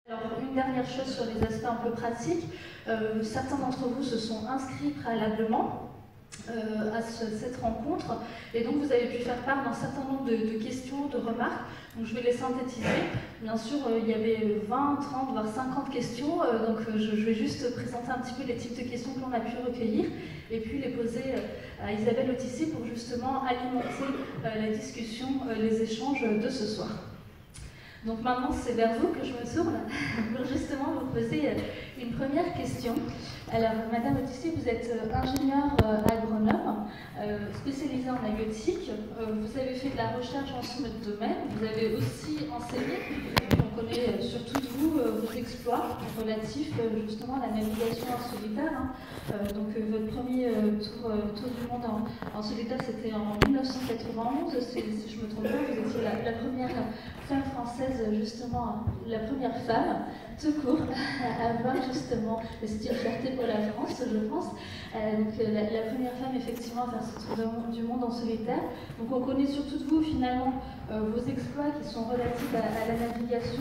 Alors, une dernière chose sur les aspects un peu pratiques, certains d'entre vous se sont inscrits préalablement à cette rencontre, et donc vous avez pu faire part d'un certain nombre de questions, de remarques. Donc je vais les synthétiser. Bien sûr, il y avait 20, 30, voire 50 questions, donc je vais juste présenter un petit peu les types de questions que l'on a pu recueillir, et puis les poser à Isabelle Autissier pour justement alimenter la discussion, les échanges de ce soir. Donc maintenant, c'est vers vous que je me tourne pour justement vous poser une première question. Alors, Madame Autissier, vous êtes ingénieure agronome, spécialisée en halieutique. Vous avez fait de la recherche en ce domaine. Vous avez aussi enseigné. On connaît surtout de vous vos exploits relatifs justement à la navigation en solitaire. Donc, votre premier tour du monde en solitaire, c'était en 1991. Si je ne me trompe pas, vous étiez la première femme française, justement, la première femme, tout court, à avoir justement, c'est une fierté pour la France, je pense, donc la première femme effectivement à faire ce tour du monde en solitaire. Donc on connaît surtout de vous finalement vos exploits qui sont relatifs à la navigation,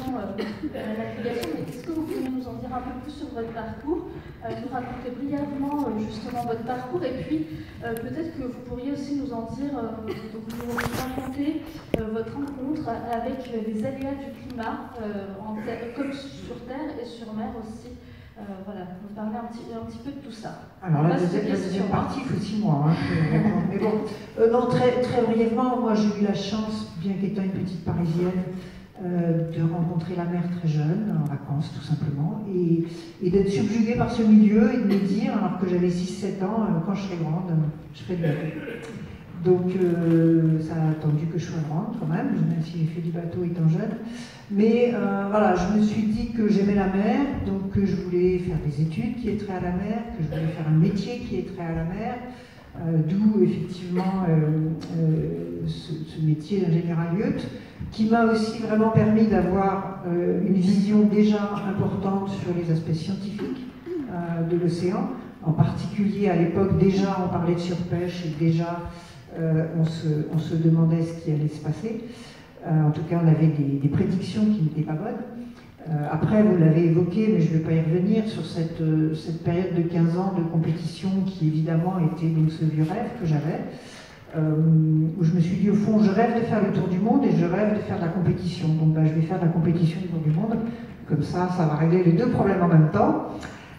mais est-ce que vous pouvez nous en dire un peu plus sur votre parcours, nous raconter brièvement justement votre parcours, et puis peut-être que vous pourriez aussi nous en dire, donc nous raconter votre rencontre avec les aléas du climat, comme sur terre et sur mer aussi. Voilà, nous parler un petit peu de tout ça. Alors la deuxième partie, il faut 6 mois. Mais bon, non, très brièvement, moi j'ai eu la chance, bien qu'étant une petite parisienne, de rencontrer la mer très jeune, en vacances tout simplement, et d'être subjuguée par ce milieu et de me dire, alors que j'avais 6-7 ans, quand je serai grande, je ferai du bateau. Donc ça a attendu que je sois grande quand même si j'ai fait du bateau étant jeune. Mais voilà, je me suis dit que j'aimais la mer, donc que je voulais faire des études qui aient trait à la mer, que je voulais faire un métier qui ait trait à la mer, d'où effectivement ce métier d'ingénieur halieutique, qui m'a aussi vraiment permis d'avoir une vision déjà importante sur les aspects scientifiques de l'océan. En particulier à l'époque, déjà on parlait de surpêche et déjà on se demandait ce qui allait se passer. En tout cas, on avait des prédictions qui n'étaient pas bonnes. Après, vous l'avez évoqué, mais je ne vais pas y revenir, sur cette période de 15 ans de compétition qui évidemment était donc ce vieux rêve que j'avais, où je me suis dit au fond, je rêve de faire le tour du monde et je rêve de faire de la compétition. Donc je vais faire de la compétition du tour du monde, comme ça va régler les deux problèmes en même temps.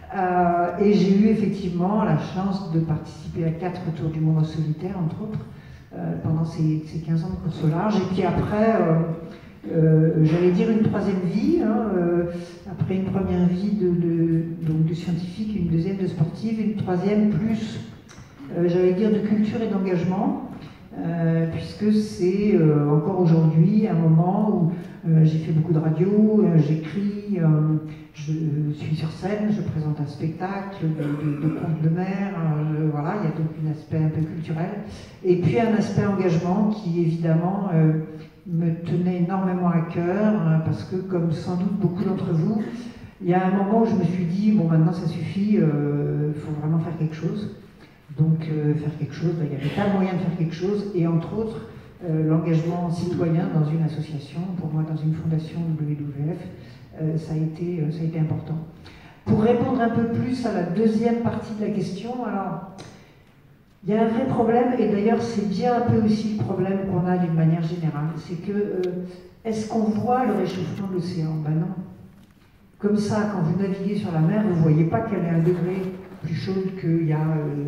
Et j'ai eu effectivement la chance de participer à 4 tours du monde en solitaire, entre autres, pendant ces 15 ans de course au large. Et puis après, j'allais dire une troisième vie, après une première vie de scientifique, une deuxième de sportive, une troisième plus, j'allais dire, de culture et d'engagement, puisque c'est encore aujourd'hui un moment où j'ai fait beaucoup de radio, j'écris, je suis sur scène, je présente un spectacle de contes de mer, voilà, il y a donc un aspect un peu culturel, et puis un aspect engagement qui évidemment me tenait énormément à cœur, parce que comme sans doute beaucoup d'entre vous, il y a un moment où je me suis dit, bon maintenant ça suffit, il faut vraiment faire quelque chose. Donc faire quelque chose, il y avait pas moyen de faire quelque chose, et entre autres, l'engagement citoyen dans une association, pour moi dans une fondation WWF, ça a été important. Pour répondre un peu plus à la deuxième partie de la question, alors, il y a un vrai problème, et d'ailleurs c'est bien un peu aussi le problème qu'on a d'une manière générale, c'est que, est-ce qu'on voit le réchauffement de l'océan? Ben non. Comme ça, quand vous naviguez sur la mer, vous ne voyez pas qu'elle est 1 degré plus chaude qu'il y a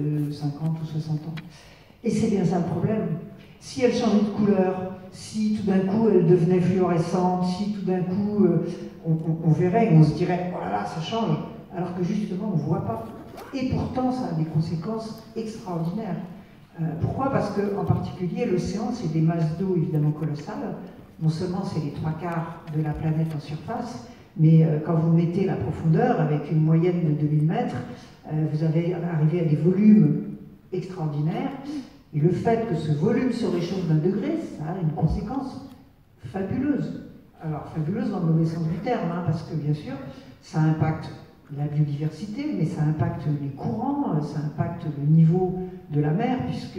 50 ou 60 ans. Et c'est bien ça le problème. Si elle changeait de couleur, si tout d'un coup elle devenait fluorescente, si tout d'un coup on verrait et on se dirait « oh là là, ça change », alors que justement on ne voit pas. Et pourtant ça a des conséquences extraordinaires. Pourquoi? Parce qu'en particulier l'océan, c'est des masses d'eau évidemment colossales. Non seulement c'est les 3/4 de la planète en surface, mais quand vous mettez la profondeur avec une moyenne de 2000 mètres, vous arrivez à des volumes extraordinaires. Et le fait que ce volume se réchauffe d'1 degré, ça a une conséquence fabuleuse. Alors fabuleuse dans le mauvais sens du terme, parce que bien sûr, ça impacte la biodiversité, mais ça impacte les courants, ça impacte le niveau de la mer, puisque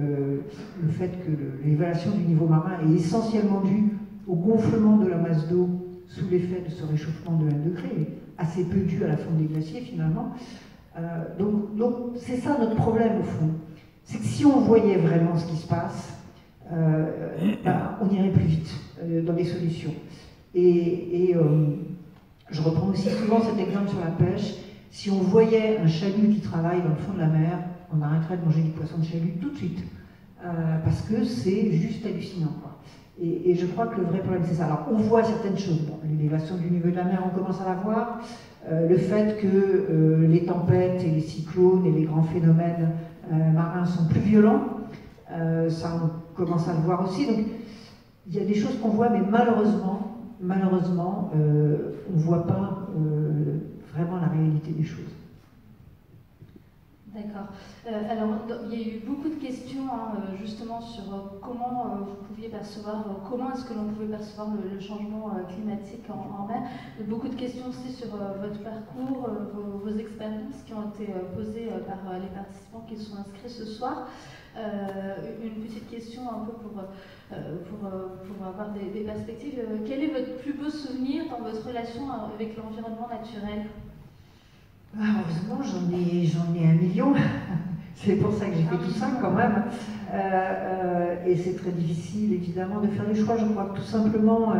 le fait que l'élévation du niveau marin est essentiellement due au gonflement de la masse d'eau sous l'effet de ce réchauffement de 1 degré, assez peu dû à la fonte des glaciers finalement. Donc c'est ça notre problème au fond. C'est que si on voyait vraiment ce qui se passe, on irait plus vite dans les solutions. Et je reprends aussi souvent cet exemple sur la pêche. Si on voyait un chalut qui travaille dans le fond de la mer, on arrêterait de manger du poisson de chalut tout de suite. Parce que c'est juste hallucinant, quoi. Et je crois que le vrai problème, c'est ça. Alors, on voit certaines choses. Bon, l'élévation du niveau de la mer, on commence à la voir. Le fait que les tempêtes et les cyclones et les grands phénomènes marins sont plus violents, ça, on commence à le voir aussi. Donc, il y a des choses qu'on voit, mais malheureusement, on ne voit pas vraiment la réalité des choses. D'accord. Alors, il y a eu beaucoup de questions justement sur comment vous pouviez percevoir, comment est-ce que l'on pouvait percevoir le changement climatique en mer. Beaucoup de questions aussi sur votre parcours, vos expériences qui ont été posées par les participants qui sont inscrits ce soir. Une petite question un peu pour avoir des perspectives. Quel est votre plus beau souvenir dans votre relation avec l'environnement naturel ? Heureusement, j'en ai 1 million. C'est pour ça que j'ai fait tout ça quand même. Et c'est très difficile évidemment de faire des choix. Je crois que tout simplement,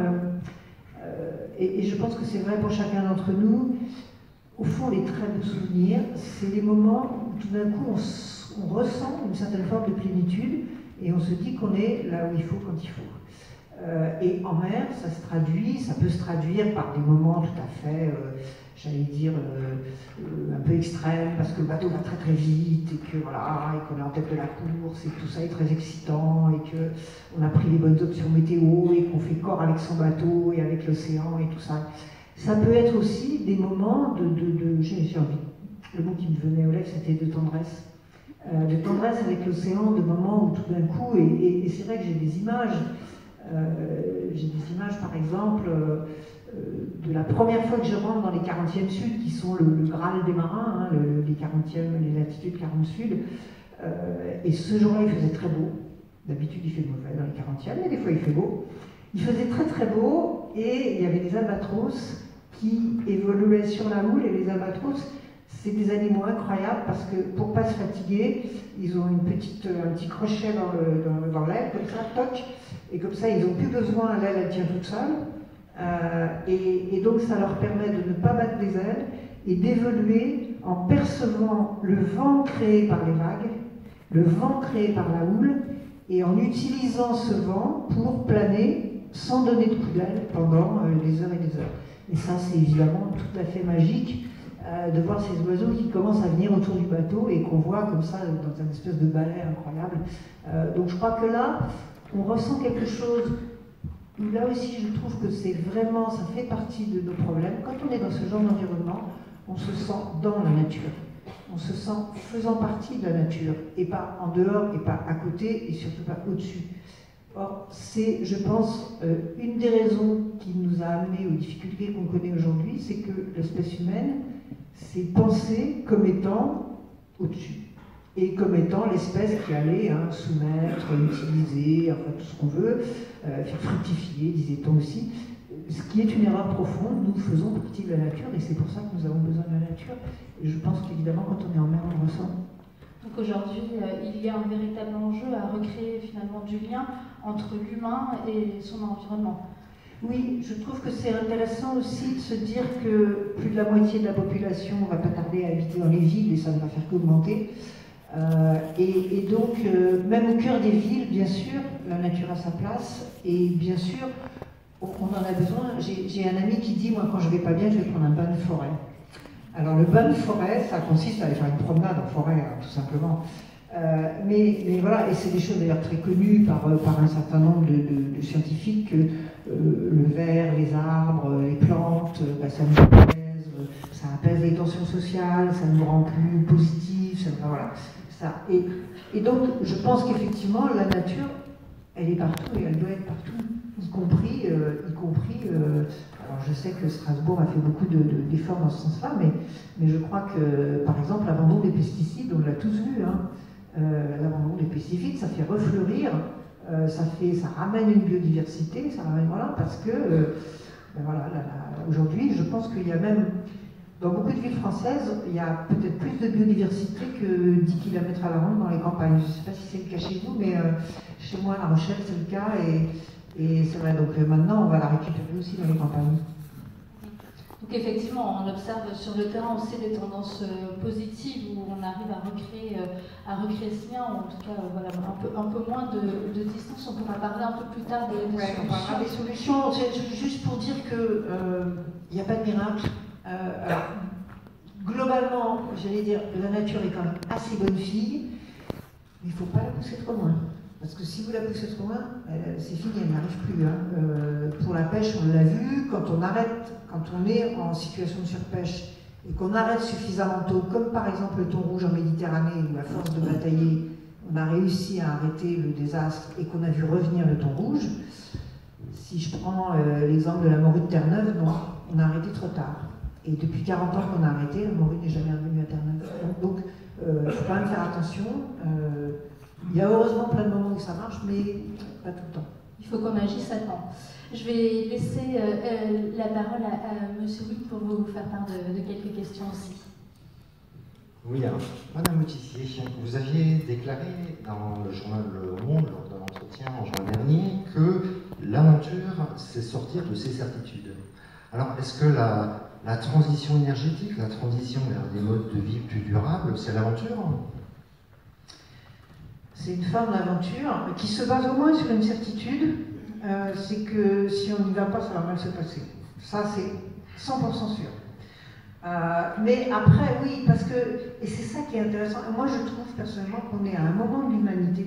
et je pense que c'est vrai pour chacun d'entre nous, au fond les très beaux souvenirs, c'est les moments où tout d'un coup on ressent une certaine forme de plénitude et on se dit qu'on est là où il faut quand il faut. Et en mer, ça peut se traduire par des moments tout à fait, j'allais dire, un peu extrêmes, parce que le bateau va très très vite, et que voilà, et qu'on est en tête de la course, et que tout ça est très excitant, et qu'on a pris les bonnes options météo, et qu'on fait corps avec son bateau, et avec l'océan, et tout ça. Ça peut être aussi des moments j'ai envie, le mot qui me venait aux lèvres, c'était de tendresse. De tendresse avec l'océan, de moments où tout d'un coup, et c'est vrai que j'ai des images, par exemple, de la première fois que je rentre dans les 40e sud, qui sont le Graal des marins, hein, les latitudes 40 sud, et ce jour-là il faisait très beau. D'habitude il fait mauvais dans les 40e, mais des fois il fait beau. Il faisait très très beau, et il y avait des albatros qui évoluaient sur la houle, et les albatros, c'est des animaux incroyables parce que pour ne pas se fatiguer, ils ont un petit crochet dans l'aile, comme ça, toc, et comme ça ils n'ont plus besoin, l'aile elle tient toute seule, et donc ça leur permet de ne pas battre les ailes et d'évoluer en percevant le vent créé par les vagues, le vent créé par la houle, et en utilisant ce vent pour planer sans donner de coup d'aile pendant des heures et des heures. Et ça c'est évidemment tout à fait magique. De voir ces oiseaux qui commencent à venir autour du bateau et qu'on voit comme ça dans une espèce de ballet incroyable. Donc je crois que là, on ressent quelque chose où là aussi je trouve que c'est vraiment, ça fait partie de nos problèmes. Quand on est dans ce genre d'environnement, on se sent dans la nature. On se sent faisant partie de la nature, et pas en dehors, et pas à côté, et surtout pas au-dessus. Or, c'est, je pense, une des raisons qui nous a amenés aux difficultés qu'on connaît aujourd'hui, c'est que l'espèce humaine s'est pensée comme étant au-dessus, et comme étant l'espèce qui allait soumettre, utiliser, enfin tout ce qu'on veut, faire fructifier, disait-on aussi, ce qui est une erreur profonde. Nous faisons partie de la nature, et c'est pour ça que nous avons besoin de la nature. Et je pense qu'évidemment, quand on est en mer, on le ressent. Donc aujourd'hui, il y a un véritable enjeu à recréer finalement du lien entre l'humain et son environnement. Oui, je trouve que c'est intéressant aussi de se dire que plus de la moitié de la population va pas tarder à habiter dans les villes, et ça ne va faire qu'augmenter. Et donc, même au cœur des villes, bien sûr, la nature a sa place, et bien sûr, on en a besoin. J'ai un ami qui dit, moi quand je vais pas bien, je vais prendre un bain de forêt. Alors le bain de forêt, ça consiste à aller faire une promenade en forêt, tout simplement. Mais voilà, et c'est des choses d'ailleurs très connues par un certain nombre de scientifiques, que le verre, les arbres, les plantes, ça nous apaise, ça apaise les tensions sociales, ça nous rend plus positifs, voilà. Et donc je pense qu'effectivement la nature, elle est partout et elle doit être partout, y compris alors je sais que Strasbourg a fait beaucoup d'efforts dans ce sens-là, mais je crois que, par exemple, l'abandon des pesticides, on l'a tous vu, l'abandon des pesticides, ça fait refleurir, ça ramène une biodiversité, ça ramène, voilà, parce que Ben voilà, aujourd'hui, je pense qu'il y a même, dans beaucoup de villes françaises, il y a peut-être plus de biodiversité que 10 km à la ronde dans les campagnes. Je ne sais pas si c'est le cas chez vous, mais chez moi, à La Rochelle, c'est le cas. Et c'est vrai, donc maintenant, on va la récupérer aussi dans les campagnes. Donc effectivement, on observe sur le terrain aussi des tendances positives où on arrive à recréer ce lien, ou en tout cas voilà, un peu moins de distance. On pourra parler un peu plus tard des solutions. On parlera des solutions. C'est juste pour dire qu'il n'y a pas de miracle. Alors, globalement, j'allais dire, la nature est quand même assez bonne fille, mais il ne faut pas la pousser trop loin. Parce que si vous la poussez trop loin, c'est fini, elle n'arrive plus. Pour la pêche, on l'a vu, quand on est en situation de surpêche et qu'on arrête suffisamment tôt, comme par exemple le thon rouge en Méditerranée, où à force de batailler, on a réussi à arrêter le désastre et qu'on a vu revenir le thon rouge. Si je prends l'exemple de la morue de Terre-Neuve, non, on a arrêté trop tard. Et depuis 40 ans qu'on a arrêté, la morue n'est jamais revenue à Terre-Neuve. Donc, il faut quand même faire attention. Il y a heureusement plein de moments où ça marche, mais pas tout le temps. Il faut qu'on agisse à temps. Je vais laisser la parole à M. Witt pour vous faire part de quelques questions aussi. Oui, alors, Madame Moutissier, vous aviez déclaré dans le journal Le Monde, lors d'un entretien en juin dernier, que l'aventure, c'est sortir de ses certitudes. Alors, est-ce que la transition énergétique, la transition vers des modes de vie plus durables, c'est l'aventure ? C'est une forme d'aventure qui se base au moins sur une certitude, c'est que si on n'y va pas, ça va mal se passer. Ça, c'est 100% sûr. Mais après, oui, parce que, et c'est ça qui est intéressant, moi je trouve personnellement qu'on est à un moment de l'humanité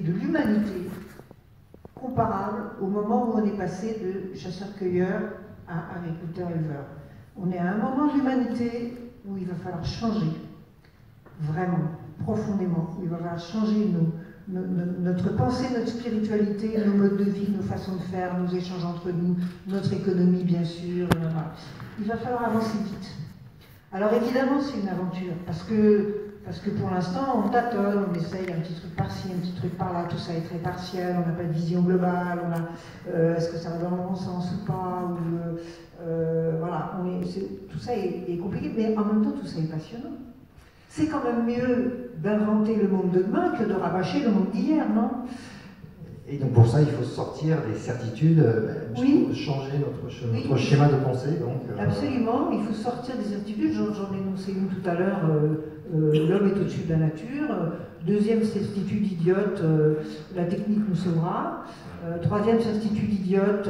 comparable au moment où on est passé de chasseur-cueilleur à agriculteur-éleveur. On est à un moment de l'humanité où il va falloir changer, vraiment, profondément, où il va falloir changer notre pensée, notre spiritualité, nos modes de vie, nos façons de faire, nos échanges entre nous, notre économie bien sûr. Il va falloir avancer vite. Alors évidemment c'est une aventure, parce que pour l'instant on tâtonne, on essaye un petit truc par-ci, un petit truc par-là, tout ça est très partiel, on n'a pas de vision globale, est-ce que ça va dans le bon sens ou pas, voilà, tout ça est compliqué, mais en même temps tout ça est passionnant. C'est quand même mieux d'inventer le monde de demain que de rabâcher le monde d'hier, non? Et donc pour ça, il faut sortir des certitudes, oui. Changer notre schéma de pensée. Donc, absolument, il faut sortir des certitudes, j'en ai énoncé une tout à l'heure, l'homme est au-dessus de la nature. Deuxième certitude idiote, la technique nous sauvera. Troisième certitude idiote,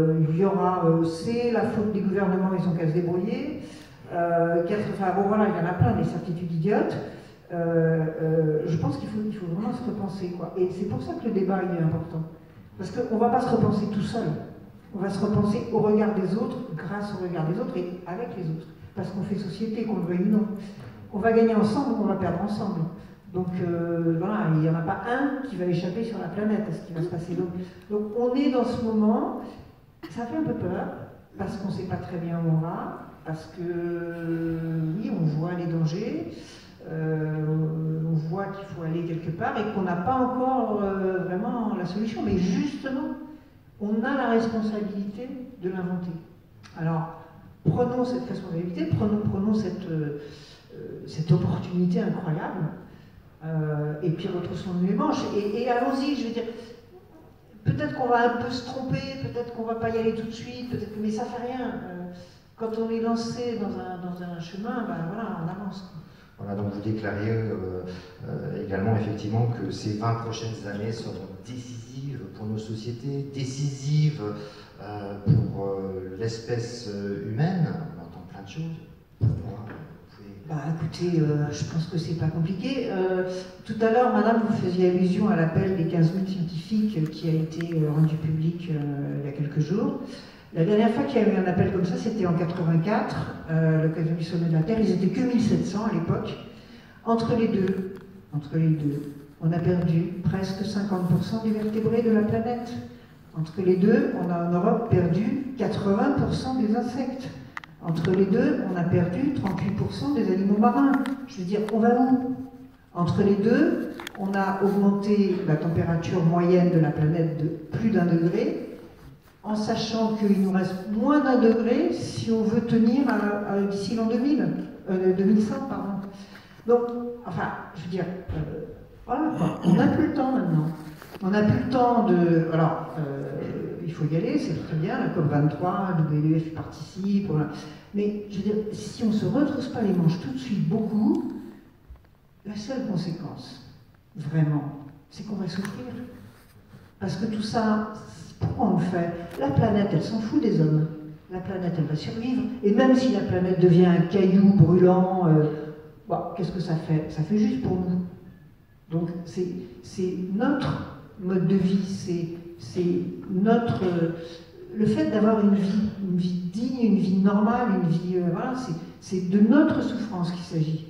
c'est la faute des gouvernements, ils ont qu'à se débrouiller. Bon voilà, il y en a plein des certitudes idiotes. Je pense qu'il faut vraiment se repenser, quoi. Et c'est pour ça que le débat il est important. Parce qu'on ne va pas se repenser tout seul. On va se repenser au regard des autres, grâce au regard des autres et avec les autres. Parce qu'on fait société, qu'on le veuille ou non. On va gagner ensemble, on va perdre ensemble. Donc voilà, il n'y en a pas un qui va échapper sur la planète à ce qui va se passer. Donc on est dans ce moment, ça fait un peu peur, parce qu'on ne sait pas très bien où on va, parce que oui, on voit les dangers, on voit qu'il faut aller quelque part et qu'on n'a pas encore vraiment la solution. Mais justement, on a la responsabilité de l'inventer. Alors, prenons cette responsabilité, prenons cette opportunité incroyable, et puis retroussons-nous les manches, et allons-y, je veux dire, peut-être qu'on va un peu se tromper, peut-être qu'on ne va pas y aller tout de suite, mais ça ne fait rien. Quand on est lancé dans un chemin, ben voilà, on avance. Voilà, donc vous déclariez également effectivement que ces 20 prochaines années seront décisives pour nos sociétés, décisives pour l'espèce humaine. On entend plein de choses. Pourquoi ? Écoutez, je pense que c'est pas compliqué. Tout à l'heure, madame, vous faisiez allusion à l'appel des 15 000 scientifiques qui a été rendu public il y a quelques jours. La dernière fois qu'il y a eu un appel comme ça, c'était en 84, l'occasion du sommet de la Terre. Ils étaient que 1700 à l'époque. Entre les deux, on a perdu presque 50% des vertébrés de la planète. Entre les deux, on a en Europe perdu 80% des insectes. Entre les deux, on a perdu 38% des animaux marins. Je veux dire, on va où? Entre les deux, on a augmenté la température moyenne de la planète de plus d'1 degré. en sachant qu'il nous reste moins d'1 degré si on veut tenir d'ici l'an 2100, pardon. Donc, enfin, je veux dire, voilà, quoi. On n'a plus le temps maintenant. On n'a plus le temps de... Alors, il faut y aller, c'est très bien, la COP23, le WWF participe, voilà. Mais, je veux dire, si on ne se retrousse pas les manches tout de suite beaucoup, la seule conséquence, vraiment, c'est qu'on va souffrir. Parce que tout ça, pourquoi on le fait? La planète, elle s'en fout des hommes. La planète, elle va survivre. Et même si la planète devient un caillou brûlant, qu'est-ce que ça fait? Ça fait juste pour nous. Donc, c'est notre mode de vie, c'est notre... le fait d'avoir une vie digne, une vie normale, une vie... voilà, c'est de notre souffrance qu'il s'agit.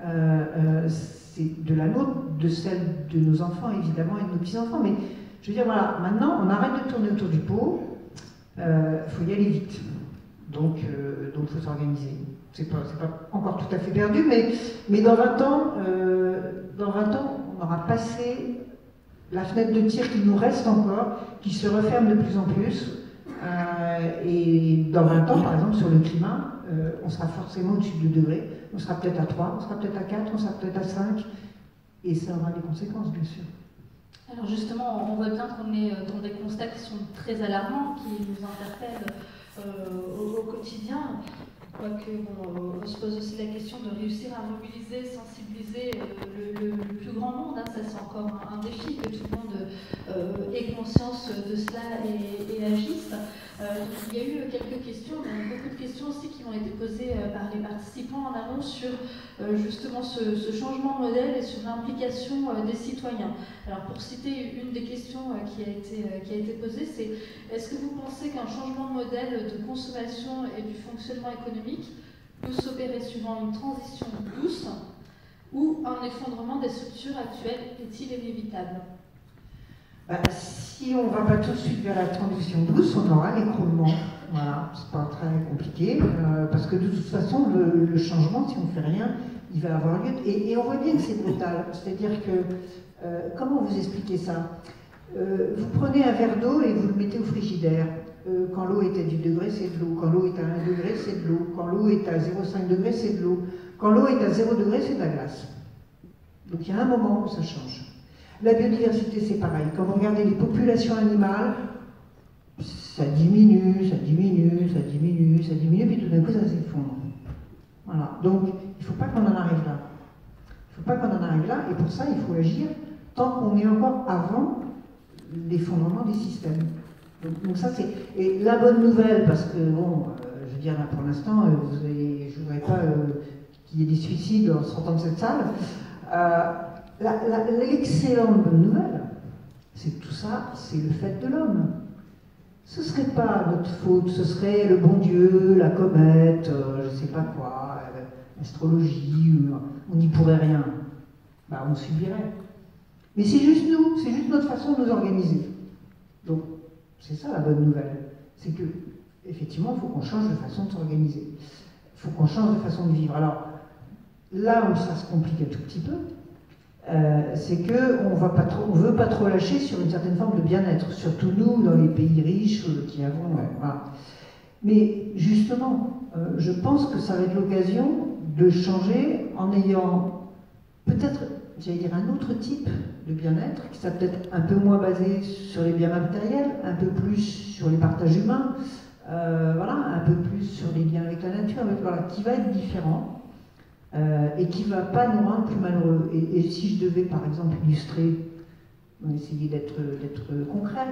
C'est de la nôtre, de celle de nos enfants, évidemment, et de nos petits-enfants. Mais je veux dire, voilà, maintenant, on arrête de tourner autour du pot, faut y aller vite. Donc faut s'organiser. C'est pas encore tout à fait perdu, mais dans 20 ans, on aura passé la fenêtre de tir qui nous reste encore, qui se referme de plus en plus. Et dans 20 ans, par exemple, sur le climat, on sera forcément au-dessus de 2 degrés. On sera peut-être à 3, on sera peut-être à 4, on sera peut-être à 5. Et ça aura des conséquences, bien sûr. Alors justement, on voit bien qu'on est dans des constats qui sont très alarmants, qui nous interpellent au quotidien. Quoique, on se pose aussi la question de réussir à mobiliser, sensibiliser le plus grand monde. Ça, c'est encore un défi, que tout le monde ait conscience de cela et agisse. Il y a eu quelques questions, mais beaucoup de questions aussi qui ont été posées par les participants en amont sur justement ce changement de modèle et sur l'implication des citoyens. Alors, pour citer une des questions qui a été posée, c'est: est-ce que vous pensez qu'un changement de modèle de consommation et du fonctionnement économique peut s'opérer suivant une transition douce ou un effondrement des structures actuelles est-il inévitable? Si on ne va pas tout de suite vers la transition douce, on aura l'écroulement. Voilà, c'est pas très compliqué, parce que de toute façon, le changement, si on ne fait rien, il va avoir lieu. Et on voit bien que c'est brutal. C'est-à-dire que, comment vous expliquez ça? Vous prenez un verre d'eau et vous le mettez au frigidaire. Quand l'eau est à 10 degrés, c'est de l'eau. Quand l'eau est à 1 degré, c'est de l'eau. Quand l'eau est à 0,5 degré, c'est de l'eau. Quand l'eau est à 0 degré, c'est de la glace. Donc il y a un moment où ça change. La biodiversité, c'est pareil. Quand vous regardez les populations animales, ça diminue, ça diminue, ça diminue, ça diminue, puis tout d'un coup, ça s'effondre. Voilà. Donc, il ne faut pas qu'on en arrive là. Il ne faut pas qu'on en arrive là, et pour ça, il faut agir tant qu'on est encore avant l'effondrement des systèmes. Donc ça, c'est... Et la bonne nouvelle, parce que, bon, je veux dire, là, pour l'instant, je ne voudrais pas qu'il y ait des suicides en sortant de cette salle. L'excellente bonne nouvelle, c'est que tout ça, c'est le fait de l'homme. Ce ne serait pas notre faute, ce serait le bon Dieu, la comète, je ne sais pas quoi, l'astrologie, on n'y pourrait rien. On subirait. Mais c'est juste nous, c'est juste notre façon de nous organiser. Donc, c'est ça la bonne nouvelle. C'est que, effectivement, il faut qu'on change de façon de s'organiser. Il faut qu'on change de façon de vivre. Alors, là où ça se complique un tout petit peu, c'est qu'on ne veut pas trop lâcher sur une certaine forme de bien-être, surtout nous, dans les pays riches qui avons... voilà. Mais justement, je pense que ça va être l'occasion de changer en ayant peut-être, j'allais dire, un autre type de bien-être, qui sera peut-être un peu moins basé sur les biens matériels, un peu plus sur les partages humains, voilà, un peu plus sur les liens avec la nature, voilà, qui va être différent. Et qui ne va pas nous rendre plus malheureux. Et si je devais, par exemple, illustrer, on va essayer d'être concret,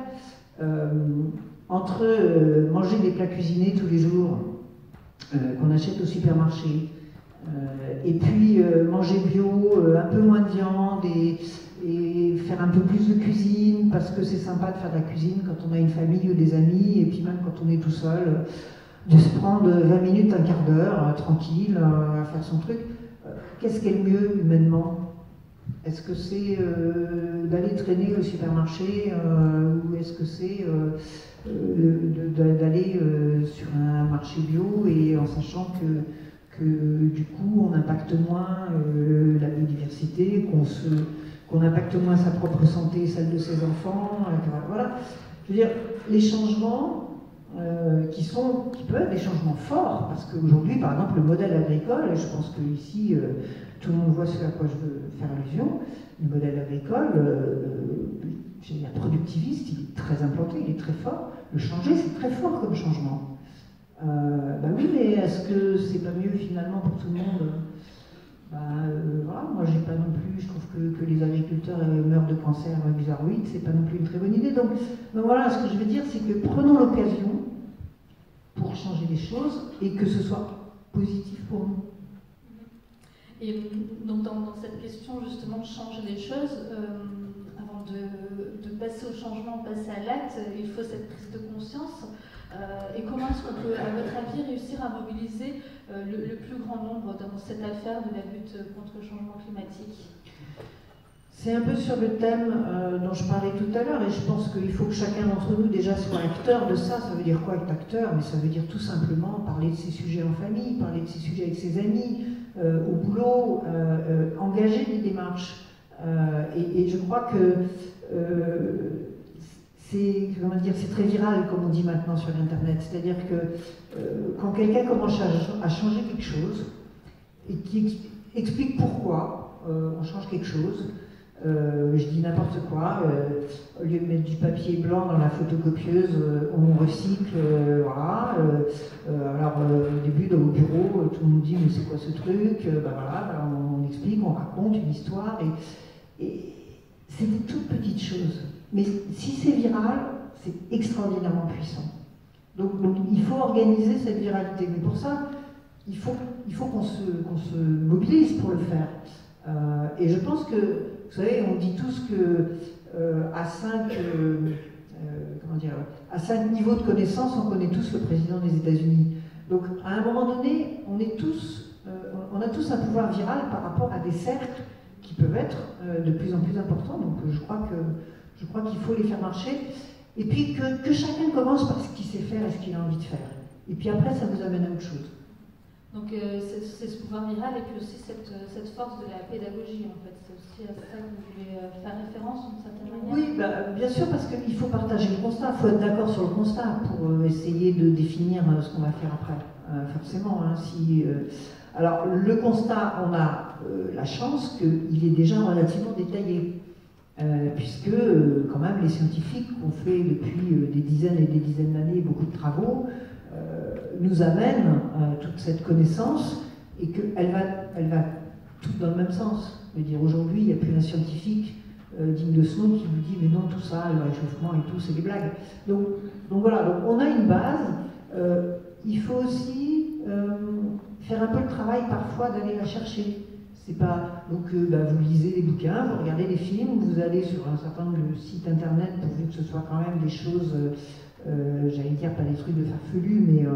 entre manger des plats cuisinés tous les jours, qu'on achète au supermarché, et puis manger bio, un peu moins de viande, et faire un peu plus de cuisine, parce que c'est sympa de faire de la cuisine quand on a une famille ou des amis, et puis même quand on est tout seul, de se prendre 20 minutes, un quart d'heure, tranquille, à faire son truc. Qu'est-ce qui est le mieux humainement? Est-ce que c'est d'aller traîner au supermarché ou est-ce que c'est d'aller sur un marché bio et en sachant que du coup on impacte moins la biodiversité, qu'on impacte moins sa propre santé et celle de ses enfants, voilà. Je veux dire, les changements, qui peuvent être des changements forts, parce qu'aujourd'hui, par exemple, le modèle agricole, et je pense qu'ici, tout le monde voit ce à quoi je veux faire allusion, le modèle agricole, productiviste, il est très implanté, il est très fort. Le changer, c'est très fort comme changement. Oui, mais est-ce que c'est pas mieux finalement pour tout le monde? Voilà, moi j'ai pas non plus, je trouve que les agriculteurs meurent de cancer bizarroïde, c'est pas non plus une très bonne idée. Donc voilà, ce que je veux dire, c'est que prenons l'occasion pour changer les choses et que ce soit positif pour nous. Et donc dans cette question justement de changer les choses, avant de passer au changement, passer à l'acte, il faut cette prise de conscience. Et comment est-ce qu'on peut, à votre avis, réussir à mobiliser le plus grand nombre dans cette affaire de la lutte contre le changement climatique? C'est un peu sur le thème dont je parlais tout à l'heure, et je pense qu'il faut que chacun d'entre nous déjà soit acteur de ça. Ça veut dire quoi être acteur? Mais ça veut dire tout simplement parler de ces sujets en famille, parler de ces sujets avec ses amis, au boulot, engager des démarches. Et je crois que c'est très viral, comme on dit maintenant sur Internet. C'est-à-dire que quand quelqu'un commence à changer quelque chose et qui explique pourquoi on change quelque chose, je dis n'importe quoi, au lieu de mettre du papier blanc dans la photocopieuse, on recycle, voilà. Alors au début, dans vos bureaux, tout le monde dit mais c'est quoi ce truc? Voilà, on explique, on raconte une histoire, et c'est des toutes petites choses. Mais si c'est viral, c'est extraordinairement puissant. Donc il faut organiser cette viralité. Mais pour ça, il faut qu'on se mobilise pour le faire. Et je pense que, vous savez, on dit tous que à 5 niveaux de connaissance, on connaît tous le président des États-Unis. Donc à un moment donné, on a tous un pouvoir viral par rapport à des cercles qui peuvent être de plus en plus importants. Donc je crois qu'il faut les faire marcher. Et puis que chacun commence par ce qu'il sait faire et ce qu'il a envie de faire. Et puis après, ça vous amène à autre chose. Donc c'est ce pouvoir viral et puis aussi cette force de la pédagogie, en fait. C'est aussi à ça que vous voulez faire référence d'une certaine manière. Oui, bien sûr, parce qu'il faut partager le constat. Il faut être d'accord sur le constat pour essayer de définir ce qu'on va faire après. Forcément, hein, alors le constat, on a la chance qu'il est déjà relativement détaillé. Puisque quand même les scientifiques ont fait depuis des dizaines et des dizaines d'années beaucoup de travaux, nous amènent toute cette connaissance, et qu'elle va toute dans le même sens. Je veux dire, aujourd'hui, il n'y a plus un scientifique digne de ce nom qui vous dit mais non, tout ça, le réchauffement et tout, c'est des blagues. Donc voilà, donc on a une base. Il faut aussi faire un peu le travail parfois d'aller la chercher. C'est pas, donc vous lisez des bouquins, vous regardez des films, vous allez sur un certain nombre de sites internet pourvu que ce soit quand même des choses, j'allais dire pas des trucs de farfelus, mais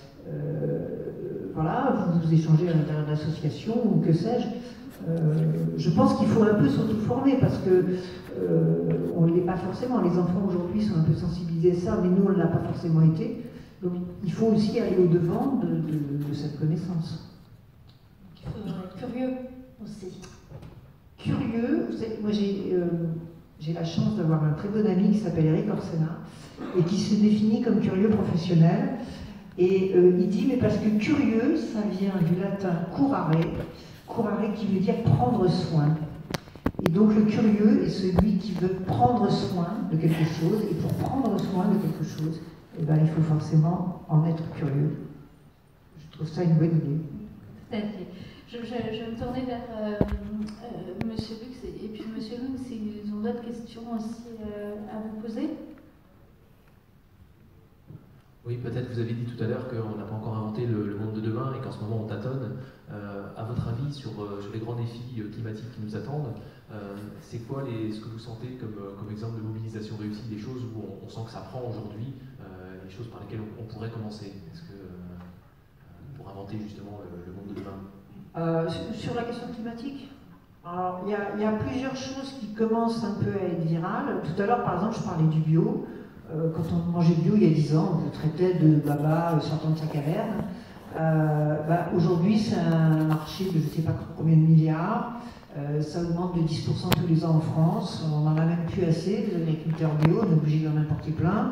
voilà, vous échangez à l'intérieur d'associations ou que sais-je. Je pense qu'il faut un peu s'auto-former parce que on ne l'est pas forcément. Les enfants aujourd'hui sont un peu sensibilisés à ça, mais nous on ne l'a pas forcément été. Donc il faut aussi aller au-devant de cette connaissance. Il faut être curieux aussi. Curieux, vous savez, moi j'ai la chance d'avoir un très bon ami qui s'appelle Eric Orsena et qui se définit comme curieux professionnel. Et il dit, mais parce que curieux, ça vient du latin curare qui veut dire prendre soin. Et donc le curieux est celui qui veut prendre soin de quelque chose, et pour prendre soin de quelque chose, il faut forcément en être curieux. Je trouve ça une bonne idée. Tout à fait. Je vais me tourner vers M. Lux et puis M. Lung, s'ils ont d'autres questions aussi à vous poser. Oui, peut-être vous avez dit tout à l'heure qu'on n'a pas encore inventé le monde de demain et qu'en ce moment on tâtonne. À votre avis, sur les grands défis climatiques qui nous attendent, c'est quoi ce que vous sentez comme exemple de mobilisation réussie, des choses où on sent que ça prend aujourd'hui, les choses par lesquelles on pourrait commencer pour inventer justement le monde de demain? Sur la question climatique, alors il y a plusieurs choses qui commencent un peu à être virales. Tout à l'heure, par exemple, je parlais du bio. Quand on mangeait bio il y a 10 ans, on vous traitait de baba sortant de sa caverne. Aujourd'hui, c'est un marché de je ne sais pas combien de milliards. Ça augmente de 10% tous les ans en France. On n'en a même plus assez, les agriculteurs bio, on est obligé d'en importer plein.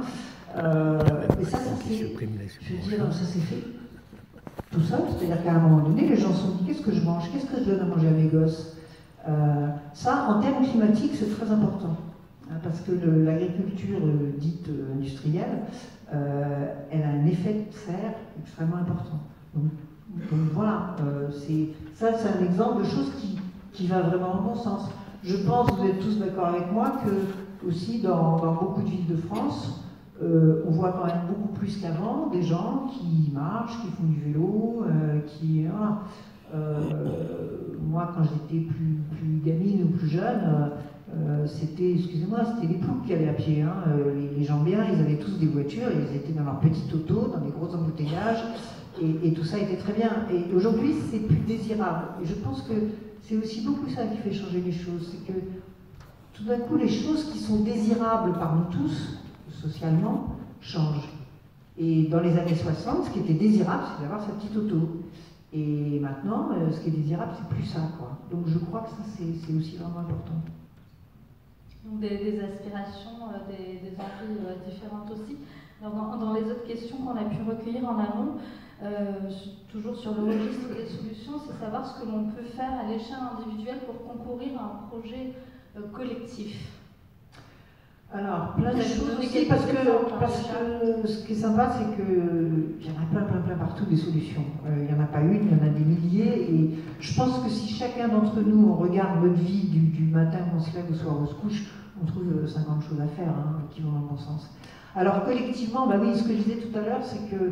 Mais ça c'est, je veux dire, ça s'est fait tout seul, c'est-à-dire qu'à un moment donné, les gens se sont dit qu'est-ce que je mange, qu'est-ce que je donne à manger à mes gosses. Ça, en termes climatiques, c'est très important, hein, parce que l'agriculture dite industrielle, elle a un effet de serre extrêmement important. Donc voilà, c'est un exemple de chose qui va vraiment en bon sens. Je pense, vous êtes tous d'accord avec moi, que aussi dans beaucoup de villes de France, on voit quand même beaucoup plus qu'avant des gens qui marchent, qui font du vélo, voilà. Moi, quand j'étais plus gamine ou plus jeune, c'était, excusez-moi, c'était les ploucs qui allaient à pied. Hein. Les gens bien, ils avaient tous des voitures, ils étaient dans leur petit auto, dans des gros embouteillages, et tout ça était très bien. Et aujourd'hui, c'est plus désirable. Et je pense que c'est aussi beaucoup ça qui fait changer les choses. C'est que tout d'un coup, les choses qui sont désirables par nous tous, socialement, changent. Et dans les années 60, ce qui était désirable, c'est d'avoir sa petite auto. Et maintenant, ce qui est désirable, c'est plus ça, quoi. Donc je crois que ça, c'est aussi vraiment important. Donc des aspirations, des envies différentes aussi. Alors dans les autres questions qu'on a pu recueillir en amont, toujours sur le registre des solutions, c'est savoir ce que l'on peut faire à l'échelle individuelle pour concourir à un projet collectif. Alors, plein de choses aussi, parce que ce qui est sympa, c'est qu'il y en a plein partout des solutions. Il n'y en a pas une, il y en a des milliers, et je pense que si chacun d'entre nous, on regarde notre vie du matin où on se lève au soir où on se couche, on trouve 50 choses à faire, hein, qui vont dans le bon sens. Alors, collectivement, bah oui, ce que je disais tout à l'heure, c'est que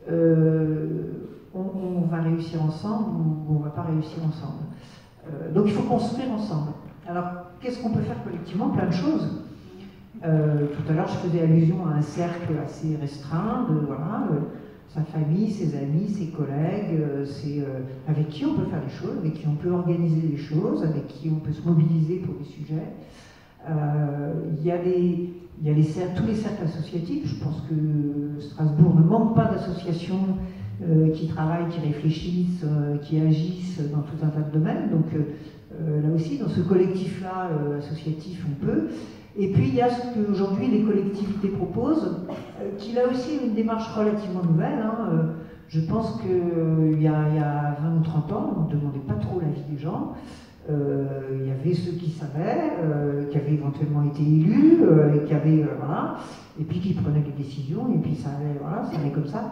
on va réussir ensemble ou on ne va pas réussir ensemble. Donc, il faut construire ensemble. Alors, qu'est-ce qu'on peut faire collectivement? Plein de choses. Tout à l'heure, je faisais allusion à un cercle assez restreint de voilà, sa famille, ses amis, ses collègues, avec qui on peut faire les choses, avec qui on peut organiser les choses, avec qui on peut se mobiliser pour des sujets. Il y a tous les cercles associatifs. Je pense que Strasbourg ne manque pas d'associations qui travaillent, qui réfléchissent, qui agissent dans tout un tas de domaines. Donc là aussi, dans ce collectif-là associatif, on peut. Et puis il y a ce qu'aujourd'hui les collectivités proposent, qui là aussi est une démarche relativement nouvelle. Hein. Je pense qu'il y a 20 ou 30 ans, on ne demandait pas trop l'avis des gens. Il y avait ceux qui savaient, qui avaient éventuellement été élus, et qui avaient, voilà, et puis qui prenaient des décisions, et puis ça allait comme ça.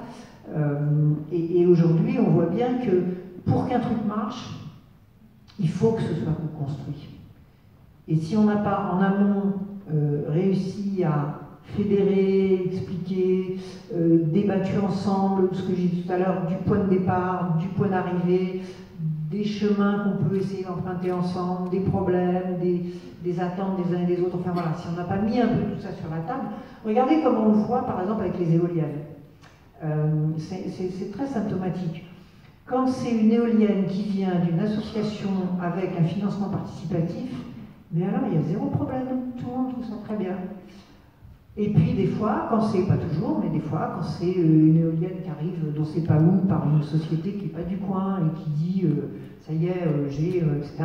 Et aujourd'hui, on voit bien que pour qu'un truc marche, il faut que ce soit construit. Et si on n'a pas en amont réussi à fédérer, expliquer, débattu ensemble, ce que j'ai dit tout à l'heure, du point de départ, du point d'arrivée, des chemins qu'on peut essayer d'emprunter ensemble, des problèmes, des attentes des uns et des autres, enfin voilà, si on n'a pas mis un peu tout ça sur la table, regardez comment on le voit par exemple avec les éoliennes. C'est très symptomatique. Quand c'est une éolienne qui vient d'une association avec un financement participatif, mais alors il y a zéro problème, tout le monde trouve ça très bien. Et puis des fois, quand c'est, pas toujours, mais des fois, quand c'est une éolienne qui arrive d'on ne sait pas où, par une société qui n'est pas du coin et qui dit ça y est, j'ai, etc.,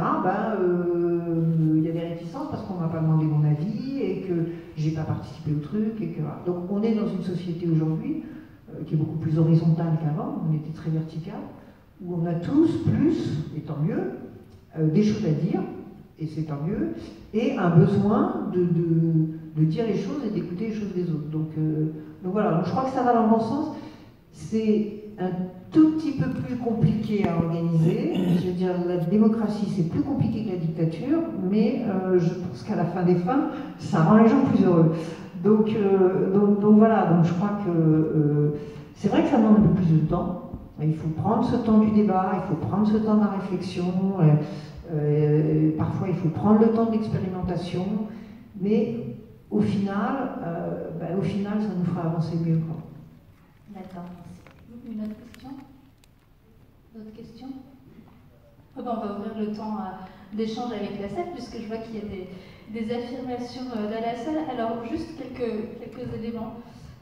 il y a des réticences parce qu'on ne m'a pas demandé mon avis et que j'ai pas participé au truc. Et que, voilà. Donc on est dans une société aujourd'hui qui est beaucoup plus horizontale qu'avant, on était très vertical, où on a tous plus, et tant mieux, des choses à dire, et c'est tant mieux, et un besoin de dire les choses et d'écouter les choses des autres. Donc voilà, donc je crois que ça va dans le bon sens. C'est un tout petit peu plus compliqué à organiser. Je veux dire, la démocratie, c'est plus compliqué que la dictature, mais je pense qu'à la fin des fins, ça rend les gens plus heureux. Donc voilà, donc je crois que c'est vrai que ça demande un peu plus de temps. Il faut prendre ce temps du débat, il faut prendre ce temps de la réflexion. Parfois, il faut prendre le temps de l'expérimentation, mais au final, ça nous fera avancer mieux. D'accord, merci. Une autre question? D'autres questions? On va ouvrir le temps d'échange avec la salle, puisque je vois qu'il y a des affirmations dans la salle. Alors, juste quelques éléments.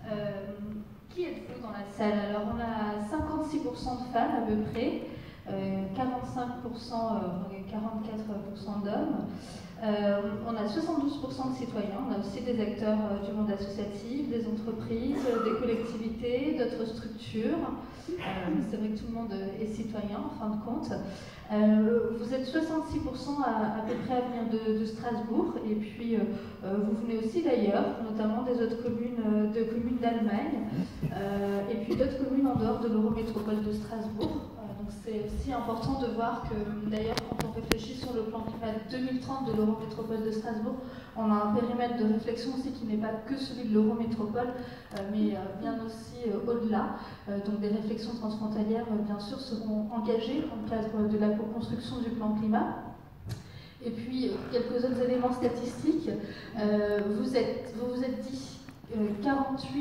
Qui êtes-vous dans la salle? Alors, on a 56% de femmes à peu près, 45% 44% d'hommes. On a 72% de citoyens, on a aussi des acteurs du monde associatif, des entreprises, des collectivités, d'autres structures. C'est vrai que tout le monde est citoyen en fin de compte. Vous êtes 66% à peu près à venir de Strasbourg, et puis vous venez aussi d'ailleurs, notamment des autres communes d'Allemagne, et puis d'autres communes en dehors de l'Eurométropole de Strasbourg. Donc c'est aussi important de voir que, d'ailleurs, quand on réfléchit sur le plan climat 2030 de l'Eurométropole de Strasbourg, on a un périmètre de réflexion aussi qui n'est pas que celui de l'Eurométropole, mais bien aussi au-delà. Donc des réflexions transfrontalières, bien sûr, seront engagées dans le cadre de la co-construction du plan climat. Et puis, quelques autres éléments statistiques. Vous vous êtes dit 46%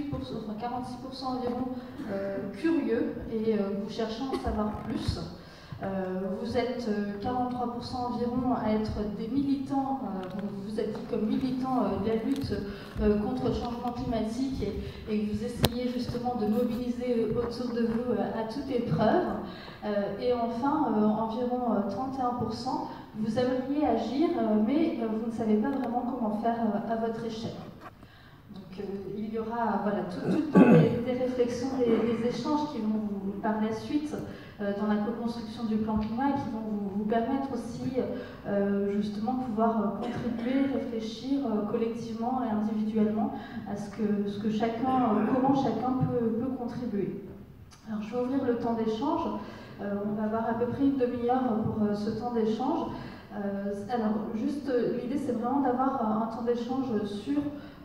environ curieux et vous cherchez à en savoir plus. Vous êtes 43% environ à être des militants, vous vous êtes dit comme militants de la lutte contre le changement climatique et vous essayez justement de mobiliser autour de vous à toute épreuve. Et enfin, environ 31%, vous aimeriez agir, mais vous ne savez pas vraiment comment faire à votre échelle. Donc il y aura voilà, tout le temps des réflexions, des échanges qui vont vous, par la suite, dans la co-construction du plan climat, et qui vont vous permettre aussi justement de pouvoir contribuer, réfléchir collectivement et individuellement à comment chacun peut contribuer. Alors je vais ouvrir le temps d'échange. On va avoir à peu près une demi-heure pour ce temps d'échange. Alors juste l'idée c'est vraiment d'avoir un temps d'échange sur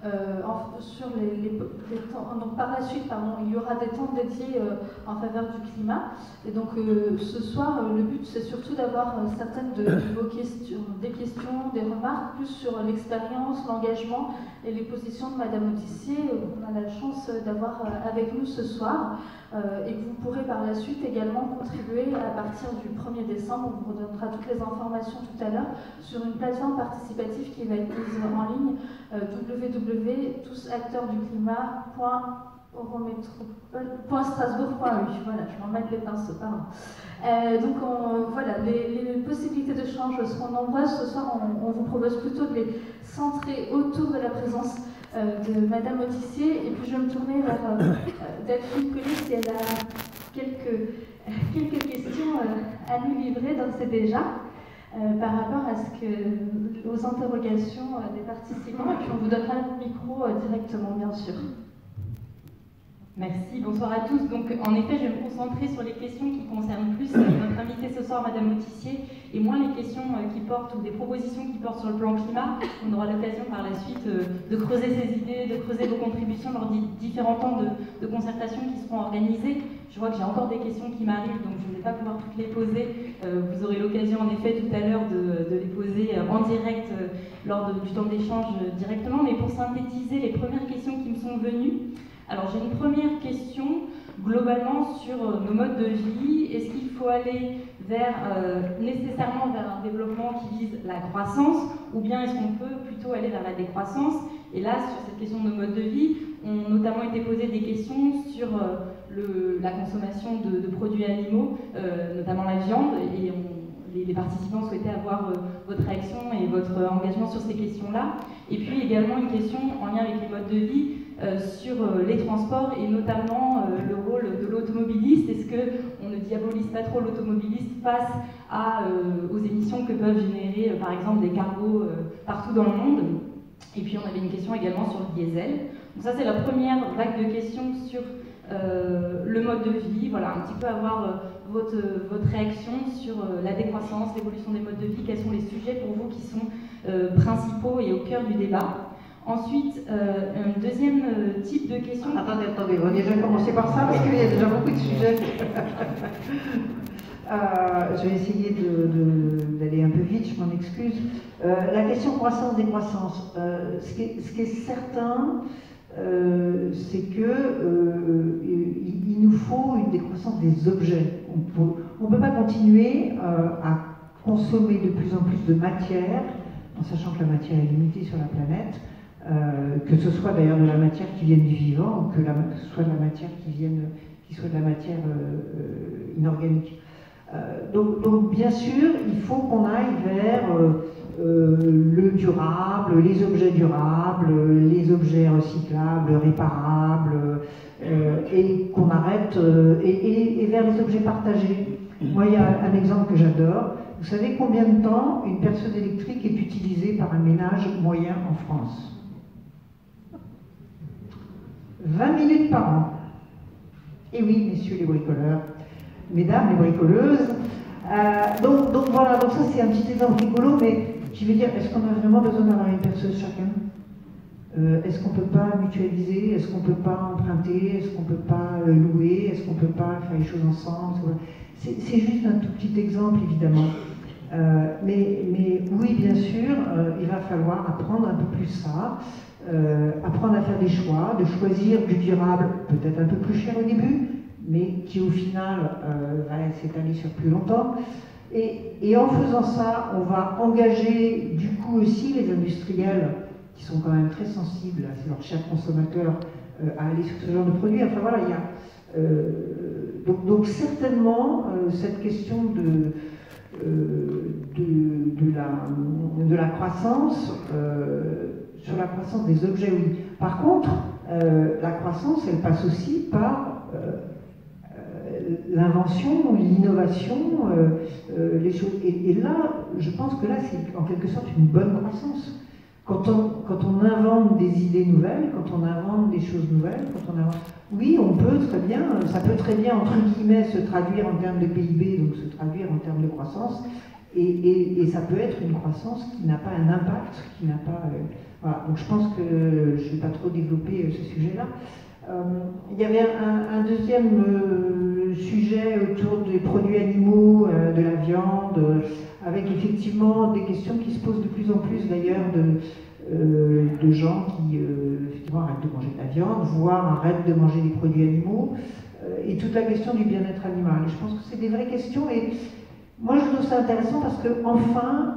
les temps. Donc par la suite, il y aura des temps dédiés en faveur du climat. Et donc ce soir, le but c'est surtout d'avoir certaines de vos questions, des remarques plus sur l'expérience, l'engagement et les positions de Madame Autissier, qu'on a la chance d'avoir avec nous ce soir, et que vous pourrez par la suite également contribuer à partir du 1er décembre. On vous redonnera toutes les informations tout à l'heure sur une plateforme participative qui va être mise en ligne, www.tousacteursduclimat.strasbourg.eu. Voilà, je m'en mets les pinceaux, pardon. Donc voilà, les possibilités d'échange seront nombreuses. Ce soir, on vous propose plutôt de les centrer autour de la présence de Madame Autissier. Et puis je vais me tourner vers Delphine Collet si elle a quelques questions à nous livrer d'ores et déjà. Par rapport aux interrogations des participants, et puis on vous donnera le micro directement, bien sûr. Merci, bonsoir à tous. Donc, en effet, je vais me concentrer sur les questions qui concernent plus notre invitée ce soir, Madame Autissier, et moins les questions qui portent, ou des propositions qui portent sur le plan climat. On aura l'occasion par la suite de creuser ces idées, de creuser vos contributions lors des différents temps de concertation qui seront organisés. Je vois que j'ai encore des questions qui m'arrivent, donc je ne vais pas pouvoir toutes les poser. Vous aurez l'occasion, en effet, tout à l'heure de les poser en direct lors du temps d'échange directement. Mais pour synthétiser les premières questions qui me sont venues, alors j'ai une première question globalement sur nos modes de vie. Est-ce qu'il faut aller nécessairement vers un développement qui vise la croissance, ou bien est-ce qu'on peut plutôt aller vers la décroissance? Et là, sur cette question de nos modes de vie, ont notamment été posées des questions sur la consommation de produits animaux, notamment la viande, et les participants souhaitaient avoir votre réaction et votre engagement sur ces questions-là. Et puis également une question en lien avec les modes de vie sur les transports, et notamment le rôle de l'automobiliste. Est-ce qu'on ne diabolise pas trop l'automobiliste face aux émissions que peuvent générer par exemple des cargos partout dans le monde? Et puis on avait une question également sur le diesel. Donc ça c'est la première vague de questions sur le mode de vie. Voilà, un petit peu avoir votre réaction sur la décroissance, l'évolution des modes de vie. Quels sont les sujets pour vous qui sont principaux et au cœur du débat? Ensuite, un deuxième type de question. Attendez, on va déjà commencer par ça parce qu'il y a déjà beaucoup de sujets. Je vais essayer d'aller un peu vite, je m'en excuse. La question croissance-décroissance. Ce qui est certain, c'est qu'il nous faut une décroissance des objets. On ne peut pas continuer à consommer de plus en plus de matière, en sachant que la matière est limitée sur la planète, que ce soit d'ailleurs de la matière qui vienne du vivant, ou que ce soit de la matière qui soit de la matière inorganique. Donc bien sûr, il faut qu'on aille vers le durable, les objets durables, les objets recyclables, réparables, et qu'on arrête, et vers les objets partagés. Moi, il y a un exemple que j'adore. Vous savez combien de temps une perceuse électrique est utilisée par un ménage moyen en France? 20 minutes par an. Et oui, messieurs les bricoleurs, mesdames les bricoleuses. Donc voilà, donc ça c'est un petit exemple rigolo, mais je veux dire, est-ce qu'on a vraiment besoin d'avoir une perceuse chacun? Est-ce qu'on ne peut pas mutualiser? Est-ce qu'on ne peut pas emprunter? Est-ce qu'on ne peut pas louer? Est-ce qu'on ne peut pas faire les choses ensemble? C'est juste un tout petit exemple, évidemment. Mais oui, bien sûr, il va falloir apprendre un peu plus ça, apprendre à faire des choix, de choisir du durable, peut-être un peu plus cher au début, mais qui au final va s'étaler sur plus longtemps. Et en faisant ça, on va engager du coup aussi les industriels, qui sont quand même très sensibles à leurs chers consommateurs, à aller sur ce genre de produits. Enfin voilà, il y a... donc certainement, cette question de la croissance, sur la croissance des objets, oui. Par contre, la croissance, elle passe aussi par l'invention, l'innovation, les choses. Et là, je pense que là, c'est en quelque sorte une bonne croissance. Quand on invente des idées nouvelles, quand on invente des choses nouvelles, oui, on peut très bien, ça peut très bien, entre guillemets, se traduire en termes de PIB, donc se traduire en termes de croissance, et ça peut être une croissance qui n'a pas un impact, qui n'a pas... voilà, donc je pense que je ne vais pas trop développer ce sujet-là. Il y avait un deuxième sujet autour des produits animaux, de la viande, avec effectivement des questions qui se posent de plus en plus d'ailleurs de gens qui effectivement arrêtent de manger de la viande, voire arrêtent de manger des produits animaux, et toute la question du bien-être animal. Et je pense que c'est des vraies questions, et moi je trouve ça intéressant parce que enfin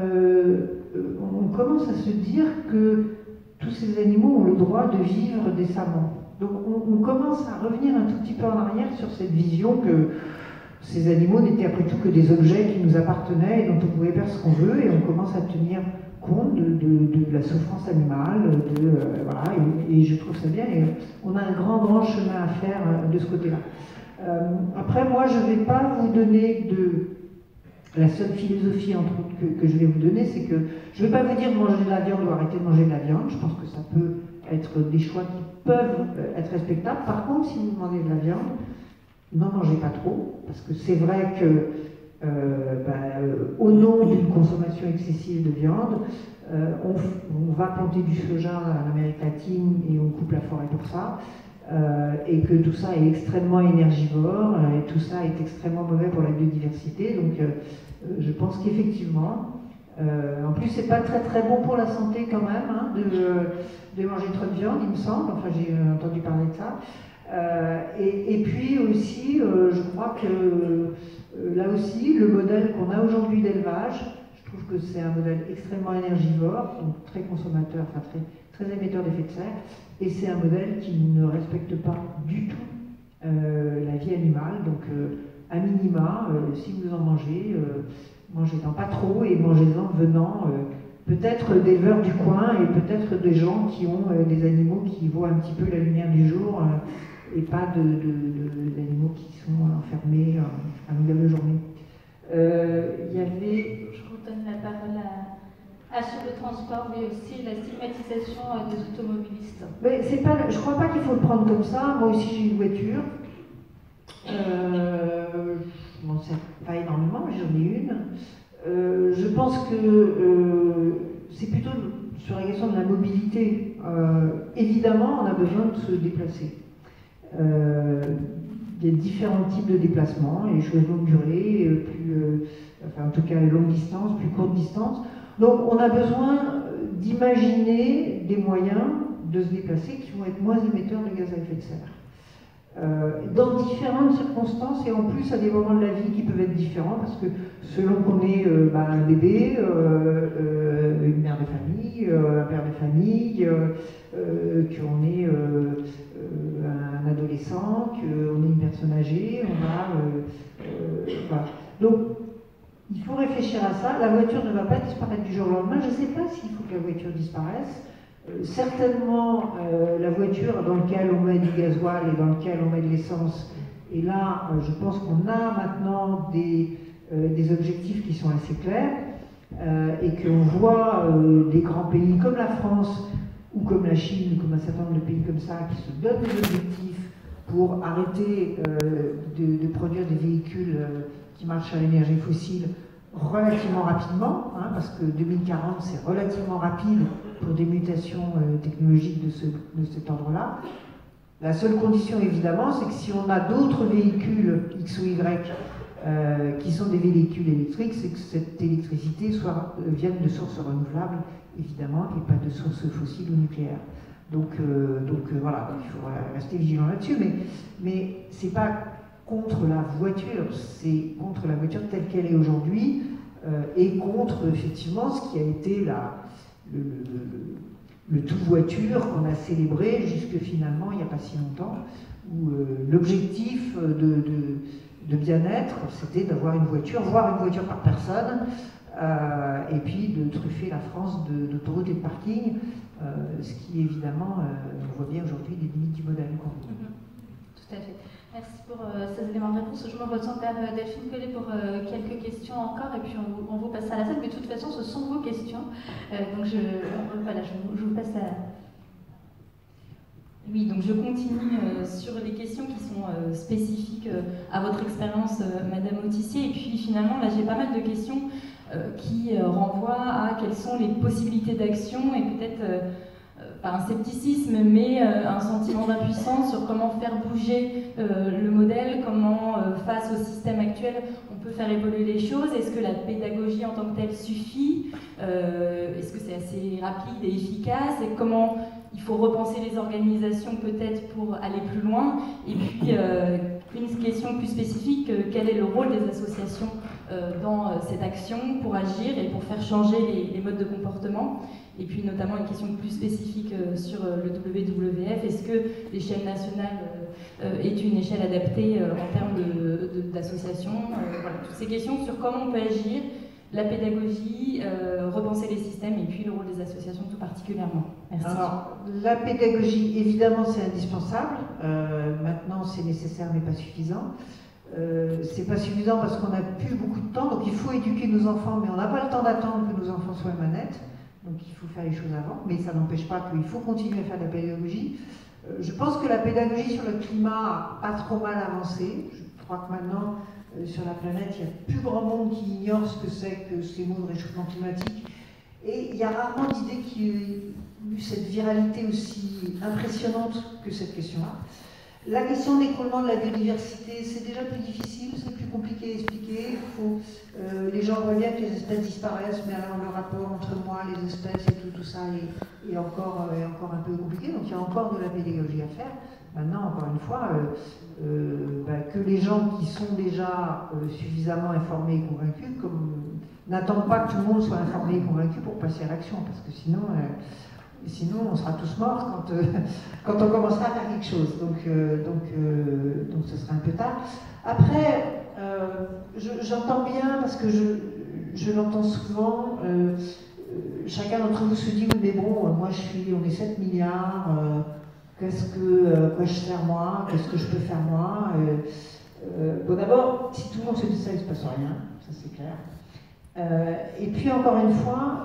on commence à se dire que tous ces animaux ont le droit de vivre décemment. Donc on commence à revenir un tout petit peu en arrière sur cette vision que ces animaux n'étaient après tout que des objets qui nous appartenaient et dont on pouvait faire ce qu'on veut, et on commence à tenir compte de la souffrance animale, voilà, et je trouve ça bien, et on a un grand chemin à faire de ce côté-là. Après, moi, je ne vais pas vous donner la seule philosophie, entre autres, que je vais vous donner, c'est que je ne vais pas vous dire manger de la viande ou arrêter de manger de la viande. Je pense que ça peut être des choix qui peuvent être respectables. Par contre, si vous demandez de la viande, n'en mangez pas trop, parce que c'est vrai que au nom d'une consommation excessive de viande, on va planter du soja en Amérique latine et on coupe la forêt pour ça, et que tout ça est extrêmement énergivore, et tout ça est extrêmement mauvais pour la biodiversité. Donc je pense qu'effectivement, en plus c'est pas très bon pour la santé quand même, hein, de manger trop de viande, il me semble, enfin j'ai entendu parler de ça. Et puis aussi, je crois que là aussi, le modèle qu'on a aujourd'hui d'élevage, je trouve que c'est un modèle extrêmement énergivore, donc très consommateur, enfin très émetteur d'effets de serre, et c'est un modèle qui ne respecte pas du tout la vie animale. Donc à minima, si vous en mangez, mangez-en pas trop, et mangez-en venant peut-être d'éleveurs du coin, et peut-être des gens qui ont des animaux qui voient un petit peu la lumière du jour, et pas d'animaux qui sont enfermés à longueur de journée. Il y avait... Je vous donne la parole sur le transport, mais aussi la stigmatisation des automobilistes. Mais c'est pas, je ne crois pas qu'il faut le prendre comme ça. Moi aussi j'ai une voiture. Bon, c'est pas énormément, mais j'en ai une. Je pense que c'est plutôt sur la question de la mobilité. Évidemment, on a besoin de se déplacer. Il y a différents types de déplacements, les choses longue durée, enfin en tout cas longue distance, plus courte distance. Donc on a besoin d'imaginer des moyens de se déplacer qui vont être moins émetteurs de gaz à effet de serre. dans différentes circonstances et en plus à des moments de la vie qui peuvent être différents parce que selon qu'on est un bébé, une mère de famille, un père de famille, qu'on est un adolescent, qu'on est une personne âgée, voilà. Donc il faut réfléchir à ça. La voiture ne va pas disparaître du jour au lendemain. Je ne sais pas s'il faut que la voiture disparaisse. Certainement, la voiture dans laquelle on met du gasoil et dans laquelle on met de l'essence, et là, je pense qu'on a maintenant des objectifs qui sont assez clairs, et qu'on voit des grands pays comme la France, ou comme la Chine, ou comme un certain nombre de pays comme ça, qui se donnent des objectifs pour arrêter de produire des véhicules qui marchent à l'énergie fossile relativement rapidement, hein, parce que 2040 c'est relativement rapide pour des mutations technologiques de cet ordre-là. La seule condition évidemment, c'est que si on a d'autres véhicules X ou Y qui sont des véhicules électriques, c'est que cette électricité vienne de sources renouvelables, évidemment, et pas de sources fossiles ou nucléaires. Donc voilà, il faut rester vigilant là-dessus, mais c'est pas contre la voiture, c'est contre la voiture telle qu'elle est aujourd'hui, et contre effectivement ce qui a été le tout voiture qu'on a célébré jusque finalement il n'y a pas si longtemps, où l'objectif de bien-être c'était d'avoir une voiture, voire une voiture par personne, et puis de truffer la France d'autoroutes et de parkings, ce qui évidemment, on voit bien aujourd'hui les limites du modèle. Tout à fait. Merci pour ces éléments de réponse. Je me retourne vers Delphine Collet pour quelques questions encore et puis on vous passe à la salle. Mais de toute façon, ce sont vos questions. Donc je vous passe à... Oui, donc je continue sur les questions qui sont spécifiques à votre expérience, Madame Autissier. Et puis finalement, là j'ai pas mal de questions qui renvoient à quelles sont les possibilités d'action et peut-être... pas un scepticisme, mais un sentiment d'impuissance sur comment faire bouger le modèle, comment, face au système actuel, on peut faire évoluer les choses. Est-ce que la pédagogie en tant que telle suffit? Est-ce que c'est assez rapide et efficace? Et comment il faut repenser les organisations peut-être pour aller plus loin? Et puis, une question plus spécifique, quel est le rôle des associations dans cette action pour agir et pour faire changer les modes de comportement? Et puis notamment une question plus spécifique sur le WWF, est-ce que l'échelle nationale est une échelle adaptée en termes d'association? Voilà, toutes ces questions sur comment on peut agir, la pédagogie, repenser les systèmes et puis le rôle des associations tout particulièrement. Merci. Alors, la pédagogie, évidemment, c'est indispensable. Maintenant, c'est nécessaire mais pas suffisant. C'est pas suffisant parce qu'on n'a plus beaucoup de temps, donc il faut éduquer nos enfants, mais on n'a pas le temps d'attendre que nos enfants soient manettes. Donc il faut faire les choses avant, mais ça n'empêche pas qu'il faut continuer à faire de la pédagogie. Je pense que la pédagogie sur le climat a pas trop mal avancé. Je crois que maintenant, sur la planète, il y a plus grand monde qui ignore ce que c'est que ces mots de réchauffement climatique. Et il y a rarement d'idées qui ont eu cette viralité aussi impressionnante que cette question-là. La question de l'écroulement de la biodiversité, c'est déjà plus difficile, c'est plus compliqué à expliquer. Les gens voient bien que les espèces disparaissent, mais alors le rapport entre moi, les espèces et tout ça est encore un peu compliqué. Donc il y a encore de la pédagogie à faire. Maintenant, encore une fois, que les gens qui sont déjà suffisamment informés et convaincus, n'attendent pas que tout le monde soit informé et convaincu pour passer à l'action, parce que sinon on sera tous morts quand on commencera à faire quelque chose. Donc ce sera un peu tard. Après, j'entends bien, parce que je l'entends souvent, chacun d'entre vous se dit, oui mais bon, moi on est 7 milliards, quoi je faire moi, qu'est-ce que je peux faire moi? Bon d'abord, si tout le monde se dit ça, il ne se passe rien, ça c'est clair. Et puis encore une fois,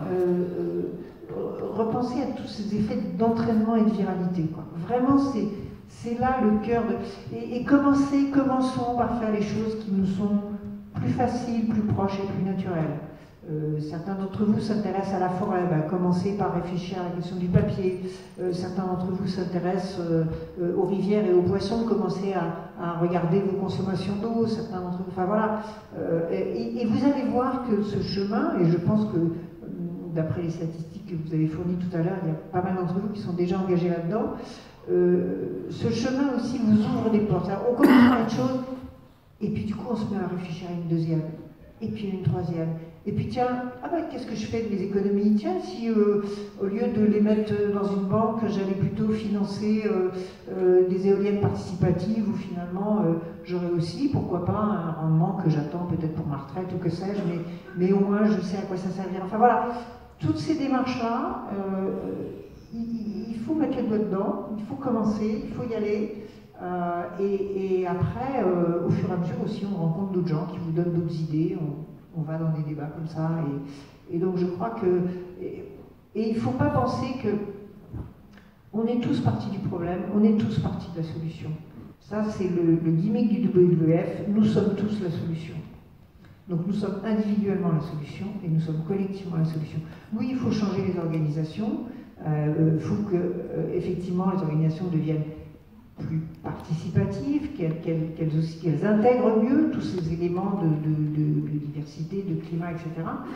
repenser à tous ces effets d'entraînement et de viralité, quoi. Vraiment, c'est là le cœur de... Et commençons par faire les choses qui nous sont plus faciles, plus proches et plus naturelles. Certains d'entre vous s'intéressent à la forêt, commencez par réfléchir à la question du papier. Certains d'entre vous s'intéressent aux rivières et aux poissons, commencez à regarder vos consommations d'eau. Certains d'entre vous, enfin voilà. Et vous allez voir que ce chemin, et je pense que d'après les statistiques que vous avez fournies tout à l'heure, il y a pas mal d'entre vous qui sont déjà engagés là-dedans, ce chemin aussi vous ouvre des portes. Alors, on commence par une chose, et puis du coup on se met à réfléchir à une deuxième, et puis une troisième. Et puis tiens, ah ben, qu'est-ce que je fais de mes économies? Tiens, si au lieu de les mettre dans une banque, j'allais plutôt financer des éoliennes participatives, où finalement j'aurais aussi, pourquoi pas, un rendement que j'attends peut-être pour ma retraite ou que sais-je, mais au moins je sais à quoi ça servira. Enfin voilà, toutes ces démarches-là, il faut mettre les doigts dedans, il faut commencer, il faut y aller. Et après, au fur et à mesure aussi, on rencontre d'autres gens qui vous donnent d'autres idées. On va dans des débats comme ça, et donc je crois que... Et il ne faut pas penser que on est tous partis du problème, on est tous partis de la solution. Ça, c'est le gimmick du WWF, nous sommes tous la solution. Donc nous sommes individuellement la solution, et nous sommes collectivement la solution. Oui, il faut changer les organisations, il faut que, effectivement, les organisations deviennent plus participatives, qu'elles intègrent mieux tous ces éléments de diversité, de climat, etc.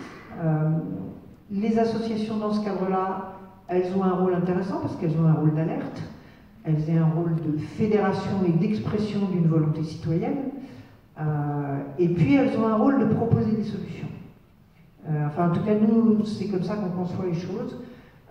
Les associations dans ce cadre-là, elles ont un rôle intéressant parce qu'elles ont un rôle d'alerte, elles ont un rôle de fédération et d'expression d'une volonté citoyenne, et puis elles ont un rôle de proposer des solutions. Enfin, en tout cas, nous, c'est comme ça qu'on conçoit les choses.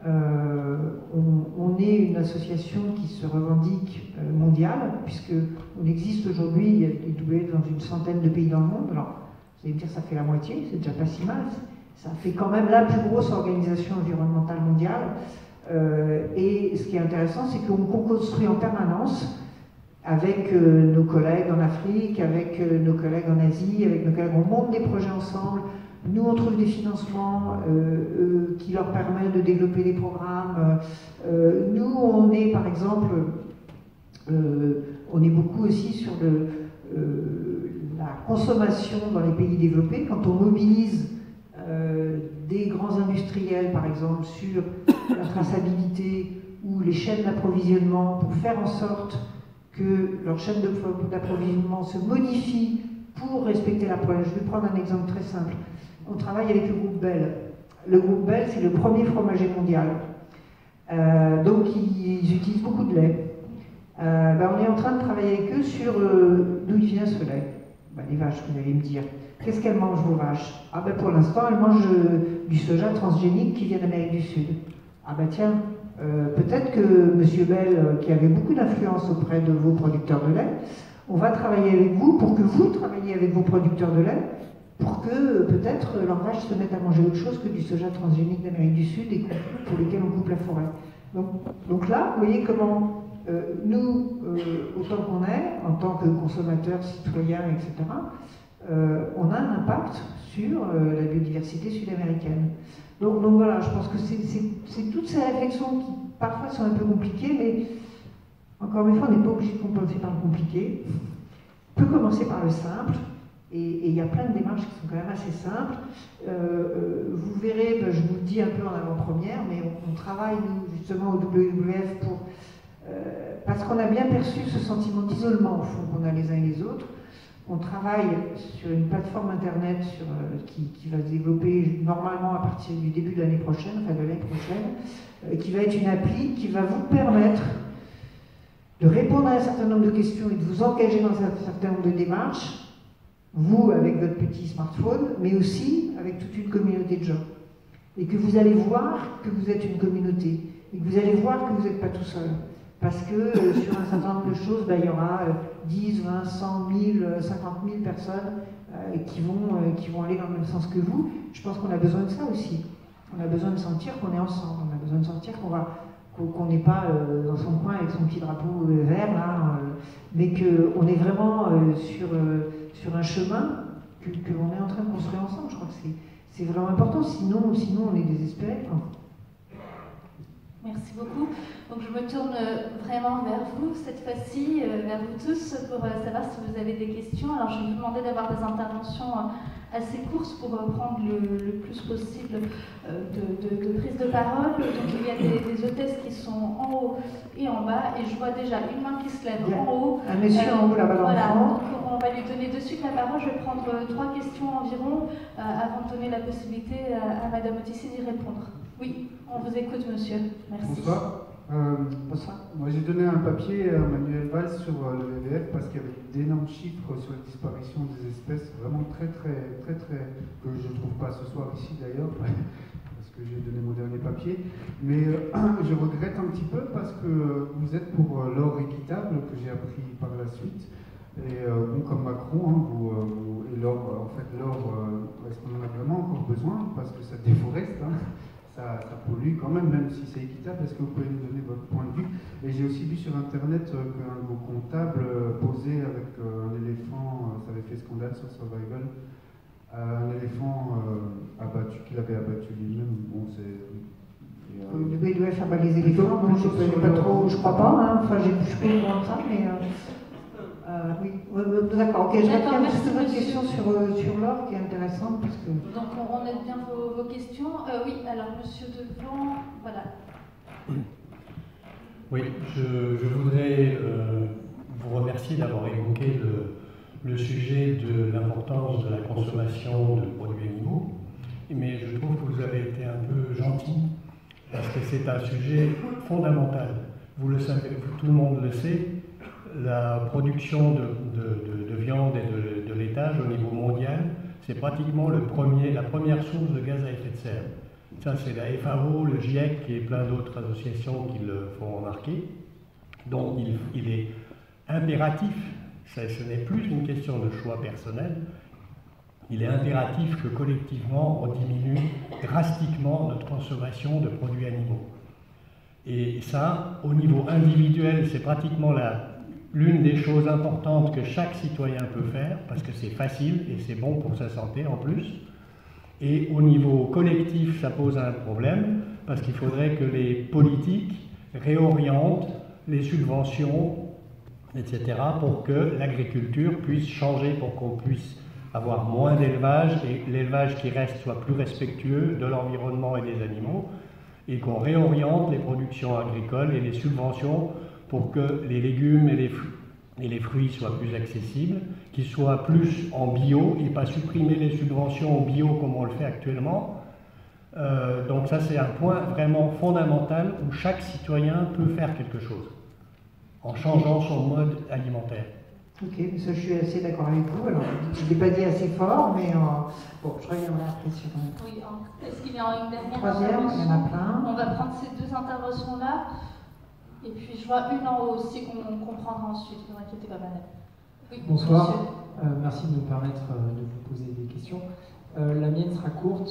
On est une association qui se revendique mondiale, puisqu'on existe aujourd'hui, il y a des WWF dans une centaine de pays dans le monde. Alors, vous allez me dire, ça fait la moitié, c'est déjà pas si mal. Ça fait quand même la plus grosse organisation environnementale mondiale. Et ce qui est intéressant, c'est qu'on co-construit en permanence avec nos collègues en Afrique, avec nos collègues en Asie, avec nos collègues, on monte des projets ensemble. Nous, on trouve des financements qui leur permettent de développer des programmes. Nous, on est, par exemple, on est beaucoup aussi sur la consommation dans les pays développés. Quand on mobilise des grands industriels, par exemple, sur la traçabilité ou les chaînes d'approvisionnement pour faire en sorte que leur chaîne d'approvisionnement se modifie pour respecter la planète. Je vais prendre un exemple très simple. On travaille avec le groupe Bell. Le groupe Bell, c'est le premier fromager mondial. Donc, ils utilisent beaucoup de lait. On est en train de travailler avec eux sur d'où il vient ce lait. Les vaches, vous allez me dire. Qu'est-ce qu'elles mangent, vos vaches? Pour l'instant, elles mangent du soja transgénique qui vient d'Amérique du Sud. Tiens, peut-être que M. Bell, qui avait beaucoup d'influence auprès de vos producteurs de lait, on va travailler avec vous pour que vous travailliez avec vos producteurs de lait, pour que peut-être leurs vaches se mettent à manger autre chose que du soja transgénique d'Amérique du Sud et pour lesquels on coupe la forêt. Donc là, vous voyez comment nous, autant qu'on est, en tant que consommateurs, citoyens, etc., on a un impact sur la biodiversité sud-américaine. Donc voilà, je pense que c'est toutes ces réflexions qui parfois sont un peu compliquées, mais encore une fois, on n'est pas obligé de commencer par le compliqué. On peut commencer par le simple. Et il y a plein de démarches qui sont quand même assez simples. Vous verrez, je vous le dis un peu en avant-première, mais on travaille, nous, justement, au WWF parce qu'on a bien perçu ce sentiment d'isolement, au fond, qu'on a les uns et les autres. On travaille sur une plateforme internet qui va se développer normalement à partir du début de l'année prochaine, enfin de l'année prochaine, qui va être une appli qui va vous permettre de répondre à un certain nombre de questions et de vous engager dans un certain nombre de démarches, vous avec votre petit smartphone, mais aussi avec toute une communauté de gens. Et que vous allez voir que vous êtes une communauté, et que vous allez voir que vous n'êtes pas tout seul. Parce que sur un certain nombre de choses, il y aura 10, 20, 100 000, 50 000 personnes qui vont aller dans le même sens que vous. Je pense qu'on a besoin de ça aussi. On a besoin de sentir qu'on est ensemble, on a besoin de sentir qu'on n'est pas dans son coin avec son petit drapeau vert, là, mais qu'on est vraiment sur un chemin que l'on est en train de construire ensemble. Je crois que c'est vraiment important, sinon on est désespéré. Merci beaucoup. Donc je me tourne vraiment vers vous, cette fois-ci, vers vous tous, pour savoir si vous avez des questions. Alors je vais vous demander d'avoir des interventions assez courtes pour prendre le plus possible de prise de parole. Donc il y a des hôtesses qui sont en haut et en bas, et je vois déjà une main qui se lève en haut. Un monsieur en haut là-bas dans le fond. Donc on va lui donner de suite la parole. Je vais prendre 3 questions environ avant de donner la possibilité à Madame Autissier d'y répondre. Oui, on vous écoute, monsieur. Merci. Bonsoir. Bonsoir. Moi j'ai donné un papier à Manuel Valls sur le WWF parce qu'il y avait d'énormes chiffres sur la disparition des espèces, vraiment très que je ne trouve pas ce soir ici d'ailleurs, parce que j'ai donné mon dernier papier. Mais je regrette un petit peu parce que vous êtes pour l'or équitable, que j'ai appris par la suite. Et bon, comme Macron, hein, et l'or, en fait, l'or, est-ce qu'on en a vraiment encore besoin? Parce que ça déforeste, hein. Ça pollue quand même si c'est équitable. Est-ce que vous pouvez nous donner votre point de vue? Et j'ai aussi vu sur internet qu'un de vos comptables posait avec un éléphant, ça avait fait scandale sur Survival, un éléphant abattu, qu'il avait abattu lui-même. Bon, c'est. Le WWF abat les éléphants, non, je ne connais pas trop, je crois pas, hein. Enfin, je suis pas au courant de ça, mais. Oui, d'accord, ok, je retiens juste votre question sur l'or qui est intéressante. Parce que... Donc on aide bien vos questions. Oui, alors monsieur Deblanc, voilà. Oui, je voudrais vous remercier d'avoir évoqué le sujet de l'importance de la consommation de produits animaux, mais je trouve que vous avez été un peu gentil, parce que c'est un sujet fondamental. Vous le savez, tout le monde le sait. La production de viande et de laitage au niveau mondial, c'est pratiquement la première source de gaz à effet de serre. Ça, c'est la FAO, le GIEC et plein d'autres associations qui le font remarquer. Donc, il est impératif, ce n'est plus une question de choix personnel, il est impératif que collectivement, on diminue drastiquement notre consommation de produits animaux. Et ça, au niveau individuel, c'est pratiquement l'une des choses importantes que chaque citoyen peut faire, parce que c'est facile et c'est bon pour sa santé en plus. Et au niveau collectif, ça pose un problème, parce qu'il faudrait que les politiques réorientent les subventions, etc., pour que l'agriculture puisse changer, pour qu'on puisse avoir moins d'élevage, et l'élevage qui reste soit plus respectueux de l'environnement et des animaux, et qu'on réoriente les productions agricoles et les subventions pour que les légumes et les fruits soient plus accessibles, qu'ils soient plus en bio et pas supprimer les subventions au bio comme on le fait actuellement. Donc ça, c'est un point vraiment fondamental où chaque citoyen peut faire quelque chose en changeant son mode alimentaire. Ok, mais ça, je suis assez d'accord avec vous. Alors, je ne l'ai pas dit assez fort, mais bon, je reviendrai après sur... Oui, est-ce qu'il y a une dernière troisième, intervention? il y en a plein. On va prendre ces deux interventions-là. Et puis je vois une en haut aussi qu'on comprendra ensuite, ne vous inquiétez pas, madame. Oui, bonsoir, merci de nous permettre de vous poser des questions. La mienne sera courte.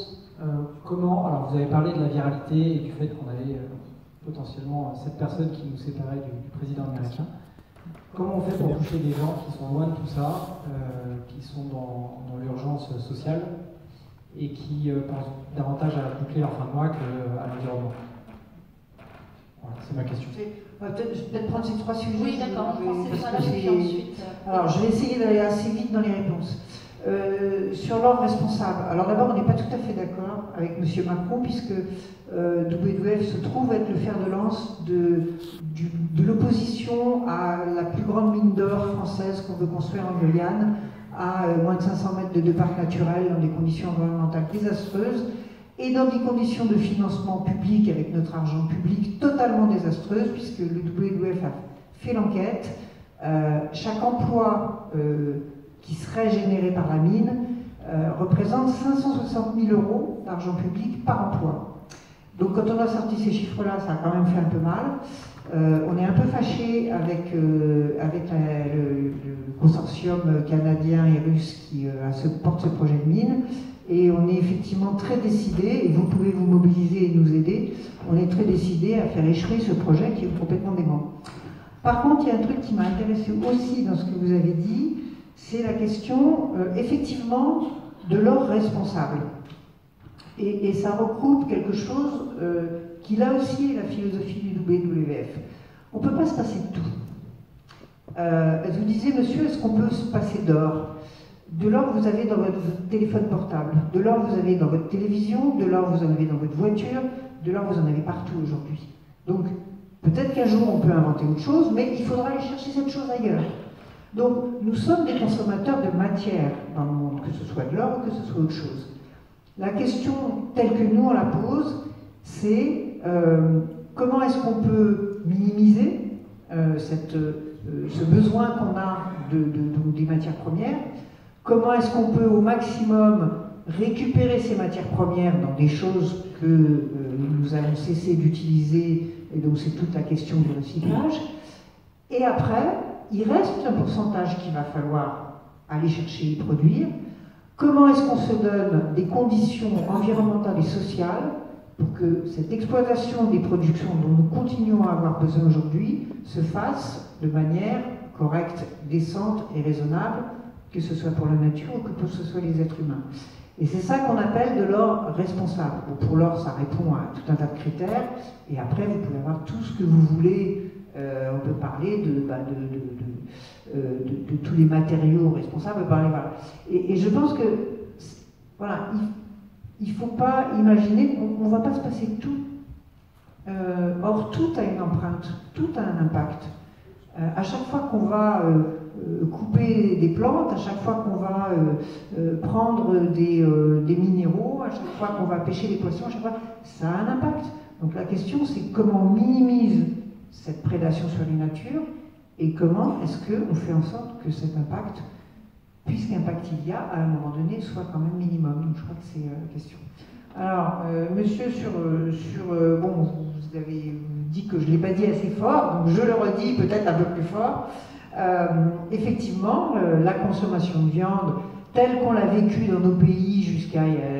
Alors vous avez parlé de la viralité et du fait qu'on avait potentiellement cette personne qui nous séparait du président américain. Comment on fait pour toucher des gens qui sont loin de tout ça, qui sont dans l'urgence sociale et qui pensent davantage à boucler leur fin de mois qu'à l'environnement? Voilà, c'est ma question. Peut-être prendre ces trois sujets. Oui, d'accord, on prend ces trois-là, puis ensuite... Alors, je vais essayer d'aller assez vite dans les réponses. Sur l'ordre responsable, alors d'abord, on n'est pas tout à fait d'accord avec M. Macron, puisque WWF se trouve être le fer de lance de l'opposition à la plus grande mine d'or française qu'on veut construire en Guyane, à moins de 500 mètres de parc naturel, dans des conditions environnementales désastreuses, et dans des conditions de financement public, avec notre argent public, totalement désastreuses, puisque le WWF a fait l'enquête. Chaque emploi qui serait généré par la mine représente 560 000 € d'argent public par emploi. Donc quand on a sorti ces chiffres-là, ça a quand même fait un peu mal. On est un peu fâché avec le consortium canadien et russe qui porte ce projet de mine. Et on est effectivement très décidé, et vous pouvez vous mobiliser et nous aider, on est très décidé à faire échouer ce projet qui est complètement dément. Par contre, il y a un truc qui m'a intéressé aussi dans ce que vous avez dit, c'est la question, effectivement, de l'or responsable. Et ça regroupe quelque chose qui, là aussi, est la philosophie du WWF. On ne peut pas se passer de tout. Vous disiez, monsieur, est-ce qu'on peut se passer d'or? De l'or, vous avez dans votre téléphone portable. De l'or, vous avez dans votre télévision. De l'or, vous en avez dans votre voiture. De l'or, vous en avez partout aujourd'hui. Donc, peut-être qu'un jour, on peut inventer autre chose, mais il faudra aller chercher cette chose ailleurs. Donc, nous sommes des consommateurs de matière dans le monde, que ce soit de l'or ou que ce soit autre chose. La question telle que nous, on la pose, c'est comment est-ce qu'on peut minimiser ce besoin qu'on a des matières premières? Comment est-ce qu'on peut au maximum récupérer ces matières premières dans des choses que nous allons cesser d'utiliser, et donc c'est toute la question du recyclage. Et après, il reste un pourcentage qu'il va falloir aller chercher et produire. Comment est-ce qu'on se donne des conditions environnementales et sociales pour que cette exploitation des productions dont nous continuons à avoir besoin aujourd'hui se fasse de manière correcte, décente et raisonnable, que ce soit pour la nature ou que ce soit les êtres humains. Et c'est ça qu'on appelle de l'or responsable. Bon, pour l'or, ça répond à tout un tas de critères, et après, vous pouvez avoir tout ce que vous voulez. On peut parler de tous les matériaux responsables. Voilà. Et je pense que, voilà, il ne faut pas imaginer qu'on ne va pas se passer de tout. Or, tout a une empreinte, tout a un impact. À chaque fois qu'on va couper des plantes, à chaque fois qu'on va prendre des minéraux, à chaque fois qu'on va pêcher des poissons, à chaque fois, ça a un impact. Donc la question, c'est comment on minimise cette prédation sur les natures et comment est-ce qu'on fait en sorte que cet impact, puisqu'impact il y a, à un moment donné, soit quand même minimum. Donc je crois que c'est la question. Alors, monsieur, bon, vous avez dit que je ne l'ai pas dit assez fort, donc je le redis peut-être un peu plus fort. Effectivement, la consommation de viande, telle qu'on l'a vécue dans nos pays jusqu'à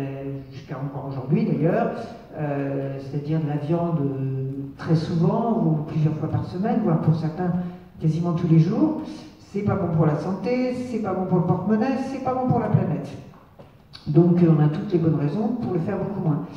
encore aujourd'hui d'ailleurs, c'est-à-dire de la viande très souvent, ou plusieurs fois par semaine, voire pour certains quasiment tous les jours, c'est pas bon pour la santé, c'est pas bon pour le porte-monnaie, c'est pas bon pour la planète. Donc on a toutes les bonnes raisons pour le faire beaucoup moins.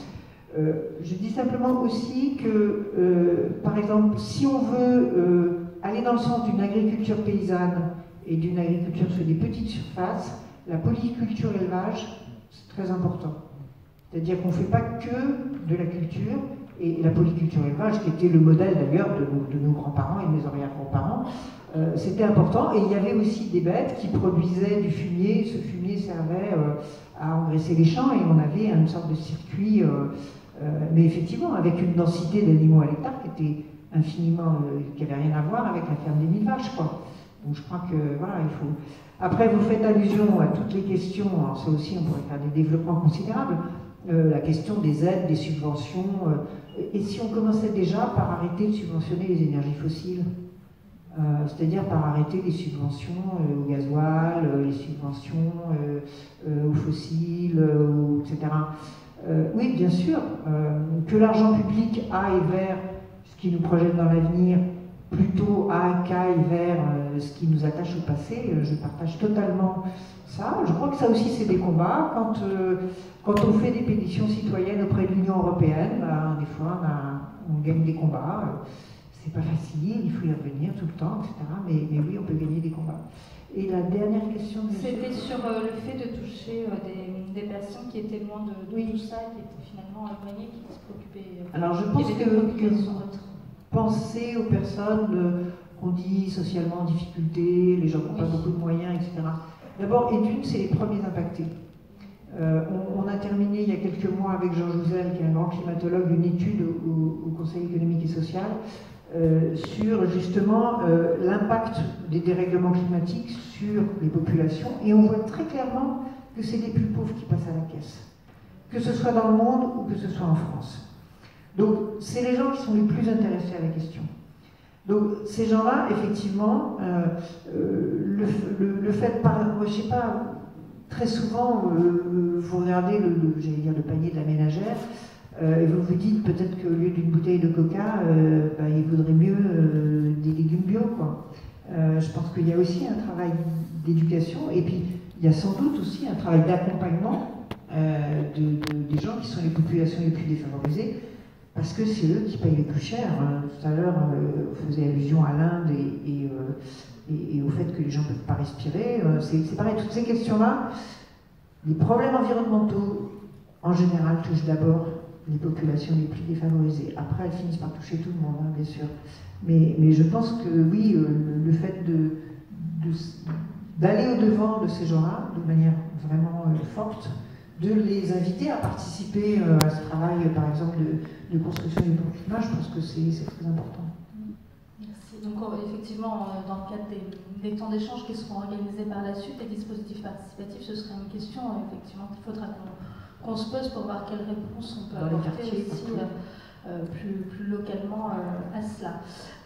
Je dis simplement aussi que, par exemple, si on veut aller dans le sens d'une agriculture paysanne et d'une agriculture sur des petites surfaces, la polyculture élevage, c'est très important. C'est-à-dire qu'on ne fait pas que de la culture, et la polyculture élevage, qui était le modèle d'ailleurs de nos grands-parents et de mes arrière-grands-parents, c'était important. Et il y avait aussi des bêtes qui produisaient du fumier. Ce fumier servait à engraisser les champs, et on avait une sorte de circuit, mais effectivement avec une densité d'animaux à l'hectare qui était infiniment, qui n'avait rien à voir avec la ferme des 1000 vaches, quoi. Donc je crois que voilà, il faut. Après, vous faites allusion à toutes les questions. Alors ça aussi, on pourrait faire des développements considérables. La question des aides, des subventions. Et si on commençait déjà par arrêter de subventionner les énergies fossiles, c'est-à-dire par arrêter les subventions au gasoil, les subventions aux fossiles, etc. Oui, bien sûr, que l'argent public aille vers ce qui nous projette dans l'avenir, plutôt qu'aille vers ce qui nous attache au passé, je partage totalement ça. Je crois que ça aussi, c'est des combats. Quand on fait des pétitions citoyennes auprès de l'Union européenne, des fois, on gagne des combats. C'est pas facile, il faut y revenir tout le temps, etc. Mais oui, on peut gagner des combats. Et la dernière question de c'était sur le fait de toucher des personnes qui étaient loin de tout ça, qui étaient finalement éloignées, qui se préoccupaient. Alors je pense que penser aux personnes qu'on dit socialement en difficulté, les gens qui n'ont pas beaucoup de moyens, etc. D'abord, et d'une, c'est les premiers impactés. On a terminé il y a quelques mois avec Jean Jouzel, qui est un grand climatologue, une étude au Conseil économique et social sur justement l'impact des dérèglements climatiques sur les populations, et on voit très clairement que c'est les plus pauvres qui passent à la caisse, que ce soit dans le monde ou que ce soit en France. Donc c'est les gens qui sont les plus intéressés à la question. Donc ces gens-là, effectivement, le fait moi, je sais pas, très souvent, vous regardez j'allais dire le panier de la ménagère, et vous vous dites peut-être qu'au lieu d'une bouteille de coca, il vaudrait mieux des légumes bio, quoi. Je pense qu'il y a aussi un travail d'éducation, et puis il y a sans doute aussi un travail d'accompagnement des gens qui sont les populations les plus défavorisées, parce que c'est eux qui payent le plus cher. Tout à l'heure, on faisait allusion à l'Inde et au fait que les gens ne peuvent pas respirer. C'est pareil, toutes ces questions-là, les problèmes environnementaux, en général, touchent d'abord les populations les plus défavorisées. Après, elles finissent par toucher tout le monde, bien sûr. Mais je pense que oui, le fait d'aller au-devant de ces gens-là, de manière vraiment forte, de les inviter à participer à ce travail, par exemple, de construction du plan climat, je pense que c'est très important. Merci. Donc effectivement, dans le cadre des temps d'échange qui seront organisés par la suite, les dispositifs participatifs, ce serait une question effectivement qu'il faudra qu'on se pose pour voir quelles réponses on peut apporter aussi plus localement à cela.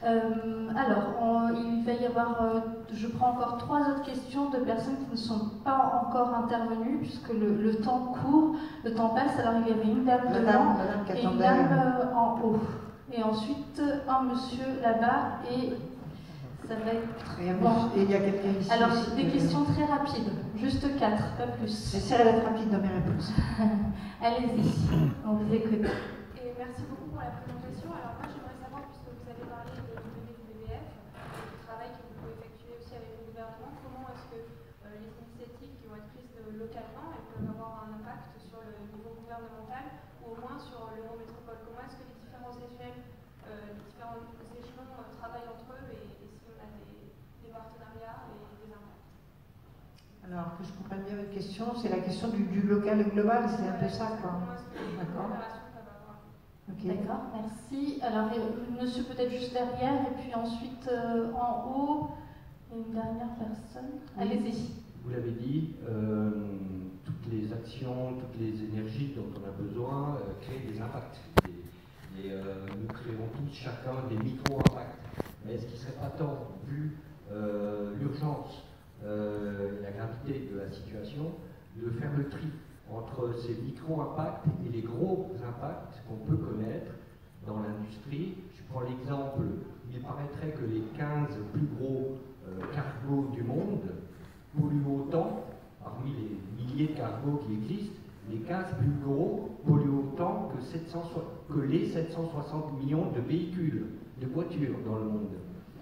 Alors, il va y avoir, je prends encore 3 autres questions de personnes qui ne sont pas encore intervenues, puisque le temps court, le temps passe. Alors, il y avait une dame devant et une dame en haut. Et ensuite, un monsieur là-bas, et ça va être... Bon. Et il y a quelqu'un ici. Alors, des questions très rapides, juste 4, pas plus. J'essaierai d'être rapide dans mes réponses. Allez-y, on vous écoute. Et merci beaucoup pour la présentation. Alors moi, j'aimerais savoir, puisque vous avez parlé de l'autonomie du BBF, du travail que vous pouvez effectuer aussi avec le gouvernement, comment est-ce que les initiatives qui vont être prises localement, elles peuvent avoir un impact sur le niveau gouvernemental, ou au moins sur l'Eurométropole? Comment est-ce que les différents échelles, les différents échelons travaillent entre eux, et si on a des partenariats et des impacts? Alors, que je comprenne bien votre question, c'est la question du local et global, c'est un peu ça, quoi. D'accord. Okay. D'accord, merci. Alors, monsieur peut-être juste derrière, et puis ensuite en haut, une dernière personne. Allez-y. Vous l'avez dit, toutes les actions, toutes les énergies dont on a besoin créent des impacts. Et nous créons tous chacun des micro-impacts. Mais est-ce qu'il ne serait pas temps, vu l'urgence, la gravité de la situation, de faire le tri entre ces micro-impacts et les gros impacts qu'on peut connaître dans l'industrie? Je prends l'exemple, il paraîtrait que les 15 plus gros cargos du monde polluent autant, parmi les milliers de cargos qui existent, les 15 plus gros polluent autant que les 760 millions de véhicules, de voitures dans le monde.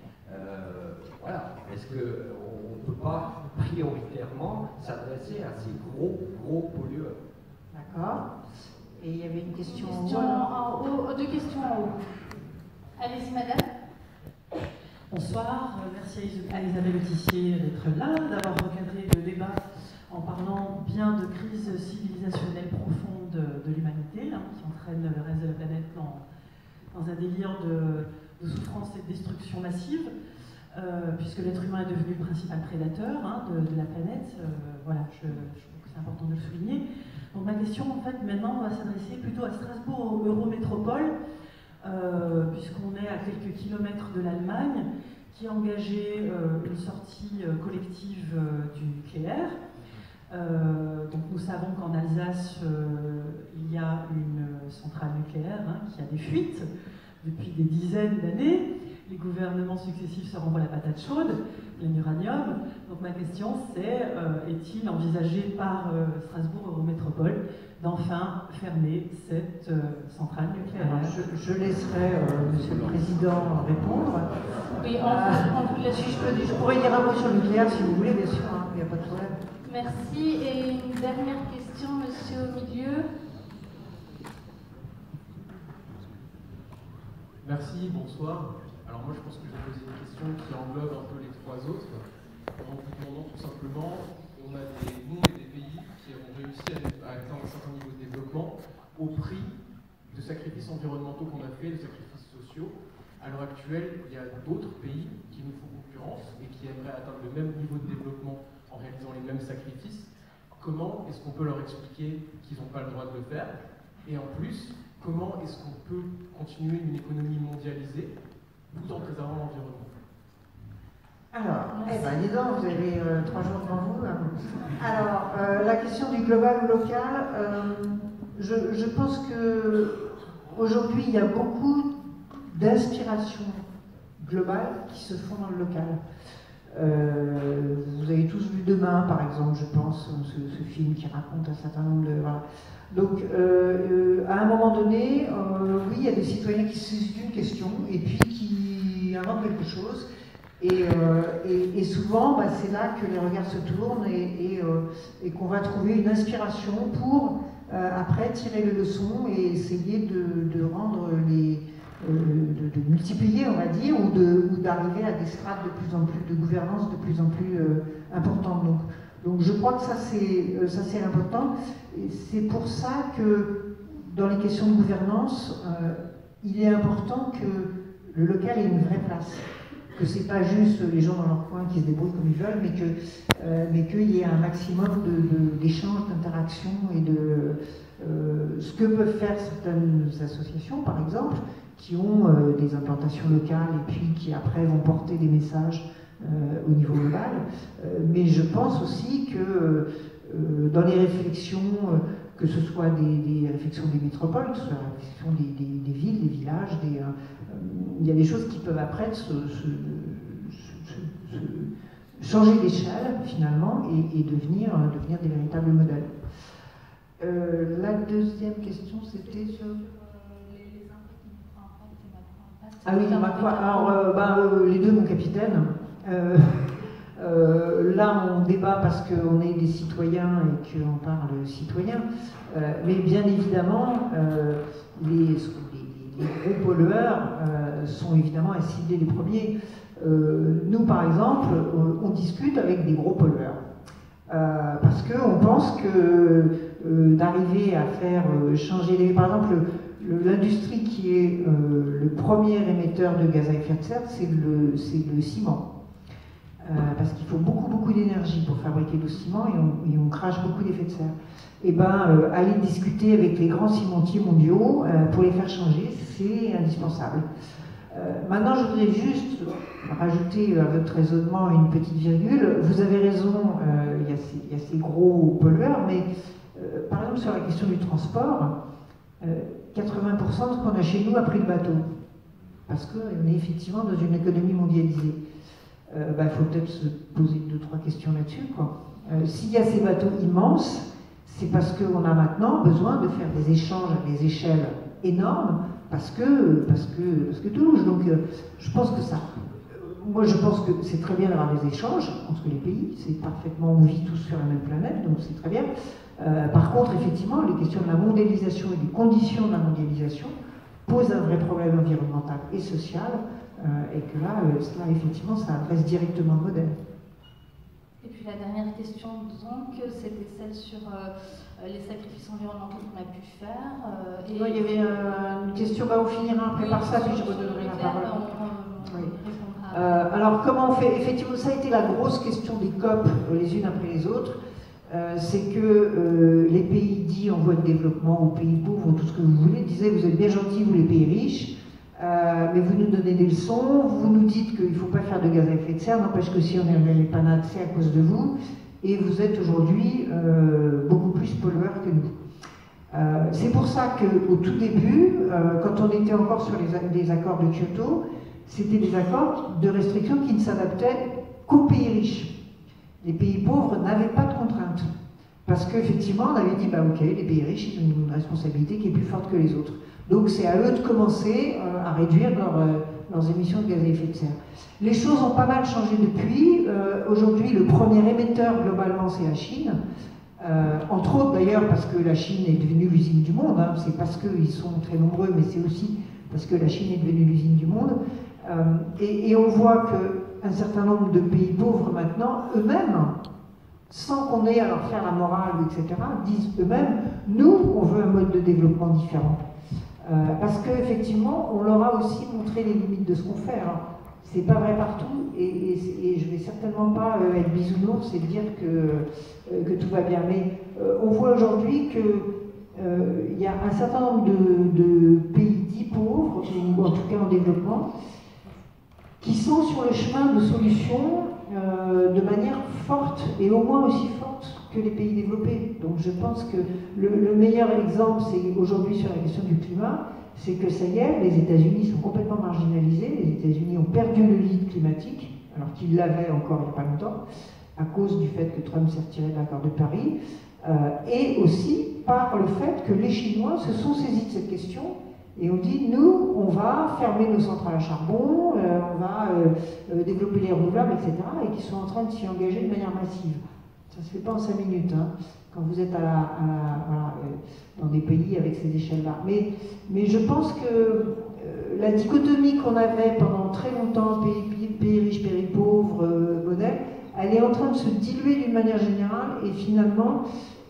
Voilà, est-ce qu'on ne peut pas prioritairement s'adresser à ces gros pollueurs? D'accord. Et il y avait une question en haut. 2 questions en haut. Allez-y, madame. Bonsoir, merci à Isabelle Autissier d'être là, d'avoir recadré le débat en parlant bien de crise civilisationnelle profonde de l'humanité, qui entraîne le reste de la planète dans un délire de souffrance et de destruction massive. Puisque l'être humain est devenu le principal prédateur de la planète. Voilà, je trouve que c'est important de le souligner. Donc ma question, en fait, maintenant, va s'adresser plutôt à Strasbourg, Eurométropole, puisqu'on est à quelques kilomètres de l'Allemagne, qui a engagé une sortie collective du nucléaire. Donc nous savons qu'en Alsace, il y a une centrale nucléaire qui a des fuites depuis des dizaines d'années. Les gouvernements successifs se renvoient la patate chaude, l'uranium. Donc ma question c'est, est-il envisagé par Strasbourg Eurométropole d'enfin fermer cette centrale nucléaire? Alors, je laisserai Monsieur le Président répondre. Oui, on vous laisse. Je pourrais dire un mot sur le nucléaire si vous voulez, bien sûr, il n'y a pas de problème. Merci. Et une dernière question, monsieur au milieu. Merci, bonsoir. Alors moi je pense que je vais poser une question qui englobe un peu les 3 autres, en vous demandant tout simplement, on a des mondes et des pays qui ont réussi à atteindre un certain niveau de développement au prix de sacrifices environnementaux qu'on a fait, de sacrifices sociaux. À l'heure actuelle, il y a d'autres pays qui nous font concurrence et qui aimeraient atteindre le même niveau de développement en réalisant les mêmes sacrifices. Comment est-ce qu'on peut leur expliquer qu'ils n'ont pas le droit de le faire? Et en plus, comment est-ce qu'on peut continuer une économie mondialisée tout en préservant l'environnement? Alors, dis donc, vous avez 3 jours devant vous. Alors, la question du global ou local, je pense qu'aujourd'hui, il y a beaucoup d'inspirations globales qui se font dans le local. Vous avez tous vu Demain, par exemple, je pense, ce film qui raconte un certain nombre de... Voilà. Donc, à un moment donné, oui, il y a des citoyens qui se saisissent d'une question et puis qui inventent quelque chose. Et souvent, c'est là que les regards se tournent et qu'on va trouver une inspiration pour, après, tirer les leçons et essayer de rendre de multiplier, on va dire, ou d'arriver à des strates de plus en plus de gouvernance de plus en plus importantes. Donc je crois que ça c'est important. Et c'est pour ça que dans les questions de gouvernance, il est important que le local ait une vraie place. que c'est pas juste les gens dans leur coin qui se débrouillent comme ils veulent, mais qu'il y ait un maximum d'échanges, d'interactions et de ce que peuvent faire certaines associations, par exemple, qui ont des implantations locales et puis qui après vont porter des messages au niveau global. Mais je pense aussi que dans les réflexions, que ce soit des réflexions des métropoles, que ce soit la réflexion des villes, des villages, il y a des choses qui peuvent après changer d'échelle finalement et devenir des véritables modèles. La deuxième question c'était sur... Ah oui, alors les deux, mon capitaine. Là, on débat parce qu'on est des citoyens et qu'on parle citoyens, mais bien évidemment, les gros pollueurs sont évidemment à cibler les premiers. Nous, par exemple, on discute avec des gros pollueurs parce qu'on pense que d'arriver à faire changer les... Par exemple, l'industrie qui est le premier émetteur de gaz à effet de serre, c'est le ciment. Parce qu'il faut beaucoup d'énergie pour fabriquer du ciment et on crache beaucoup d'effets de serre. Et aller discuter avec les grands cimentiers mondiaux pour les faire changer, c'est indispensable. Maintenant, je voudrais juste rajouter à votre raisonnement une petite virgule. Vous avez raison, il y a ces gros pollueurs, mais par exemple sur la question du transport, 80% de ce qu'on a chez nous a pris le bateau. Parce qu'on est effectivement dans une économie mondialisée. Il faut peut-être se poser 2-3 questions là-dessus. S'il y a ces bateaux immenses, c'est parce qu'on a maintenant besoin de faire des échanges à des échelles énormes, parce que tout bouge. Donc je pense que moi je pense que c'est très bien d'avoir des échanges entre les pays, c'est parfaitement, on vit tous sur la même planète, donc c'est très bien. Par contre, effectivement, les questions de la mondialisation et des conditions de la mondialisation posent un vrai problème environnemental et social. Et que là, effectivement, ça adresse directement le modèle. Et puis la dernière question, donc, c'était celle sur les sacrifices environnementaux qu'on a pu faire. Il y avait une question, on finira après par ça, puis je redonnerai la parole. Alors, comment on fait? Effectivement, ça a été la grosse question des COP, les unes après les autres. C'est que les pays dits en voie de développement, ou pays pauvres, ou tout ce que vous voulez, disaient, vous êtes bien gentils, vous les pays riches, mais vous nous donnez des leçons, vous nous dites qu'il ne faut pas faire de gaz à effet de serre, n'empêche que si on est les panades, c'est à cause de vous, et vous êtes aujourd'hui beaucoup plus pollueurs que nous. C'est pour ça qu'au tout début, quand on était encore sur les accords de Kyoto, c'était des accords de restriction qui ne s'adaptaient qu'aux pays riches. Les pays pauvres n'avaient pas de contraintes. Parce qu'effectivement, on avait dit, ok, les pays riches, ils ont une responsabilité qui est plus forte que les autres. Donc c'est à eux de commencer à réduire leurs émissions de gaz à effet de serre. Les choses ont pas mal changé depuis. Aujourd'hui, le premier émetteur globalement, c'est la Chine. Entre autres d'ailleurs parce que la Chine est devenue l'usine du monde. C'est parce qu'ils sont très nombreux, mais c'est aussi parce que la Chine est devenue l'usine du monde. Et on voit qu'un certain nombre de pays pauvres maintenant, eux-mêmes, sans qu'on ait à leur faire la morale, etc., disent eux-mêmes, nous, on veut un mode de développement différent. Parce qu'effectivement, on leur a aussi montré les limites de ce qu'on fait. C'est pas vrai partout, et je vais certainement pas être bisounours et dire que tout va bien. Mais on voit aujourd'hui qu'il y a un certain nombre de pays dits pauvres, ou en tout cas en développement, qui sont sur le chemin de solutions de manière forte, et au moins aussi forte que les pays développés. Donc je pense que le meilleur exemple, c'est aujourd'hui sur la question du climat, c'est que ça y est, les États-Unis sont complètement marginalisés, les États-Unis ont perdu le lead climatique, alors qu'ils l'avaient encore il n'y a pas longtemps, à cause du fait que Trump s'est retiré de l'accord de Paris, et aussi par le fait que les Chinois se sont saisis de cette question, et ont dit, nous, on va fermer nos centrales à charbon, on va développer les renouvelables, etc., et qui sont en train de s'y engager de manière massive. Ça ne se fait pas en 5 minutes, quand vous êtes dans des pays avec ces échelles-là. Mais je pense que la dichotomie qu'on avait pendant très longtemps, pays riches, pays pauvres, modèle, elle est en train de se diluer d'une manière générale, et finalement,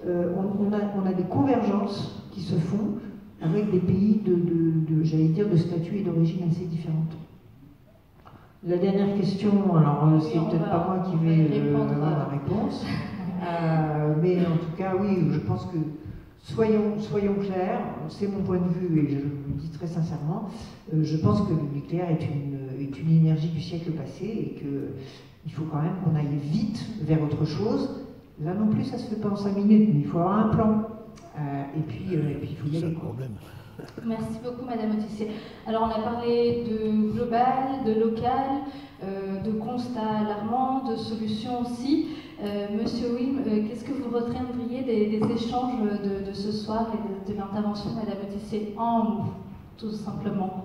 on a des convergences qui se font avec des pays j'allais dire, de statut et d'origine assez différentes. La dernière question, alors c'est peut-être pas moi qui vais avoir la réponse, mais en tout cas, oui, je pense que soyons clairs, c'est mon point de vue et je le dis très sincèrement, je pense que le nucléaire est une énergie du siècle passé et qu'il faut quand même qu'on aille vite vers autre chose. Là non plus, ça se fait pas en 5 minutes, mais il faut avoir un plan. Et puis il faut y aller. Merci beaucoup, Madame Autissier. Alors, on a parlé de global, de local, de constats alarmants, de solutions aussi. Monsieur Wim, qu'est-ce que vous retiendriez des échanges de ce soir et de l'intervention de Madame Autissier en mots, tout simplement?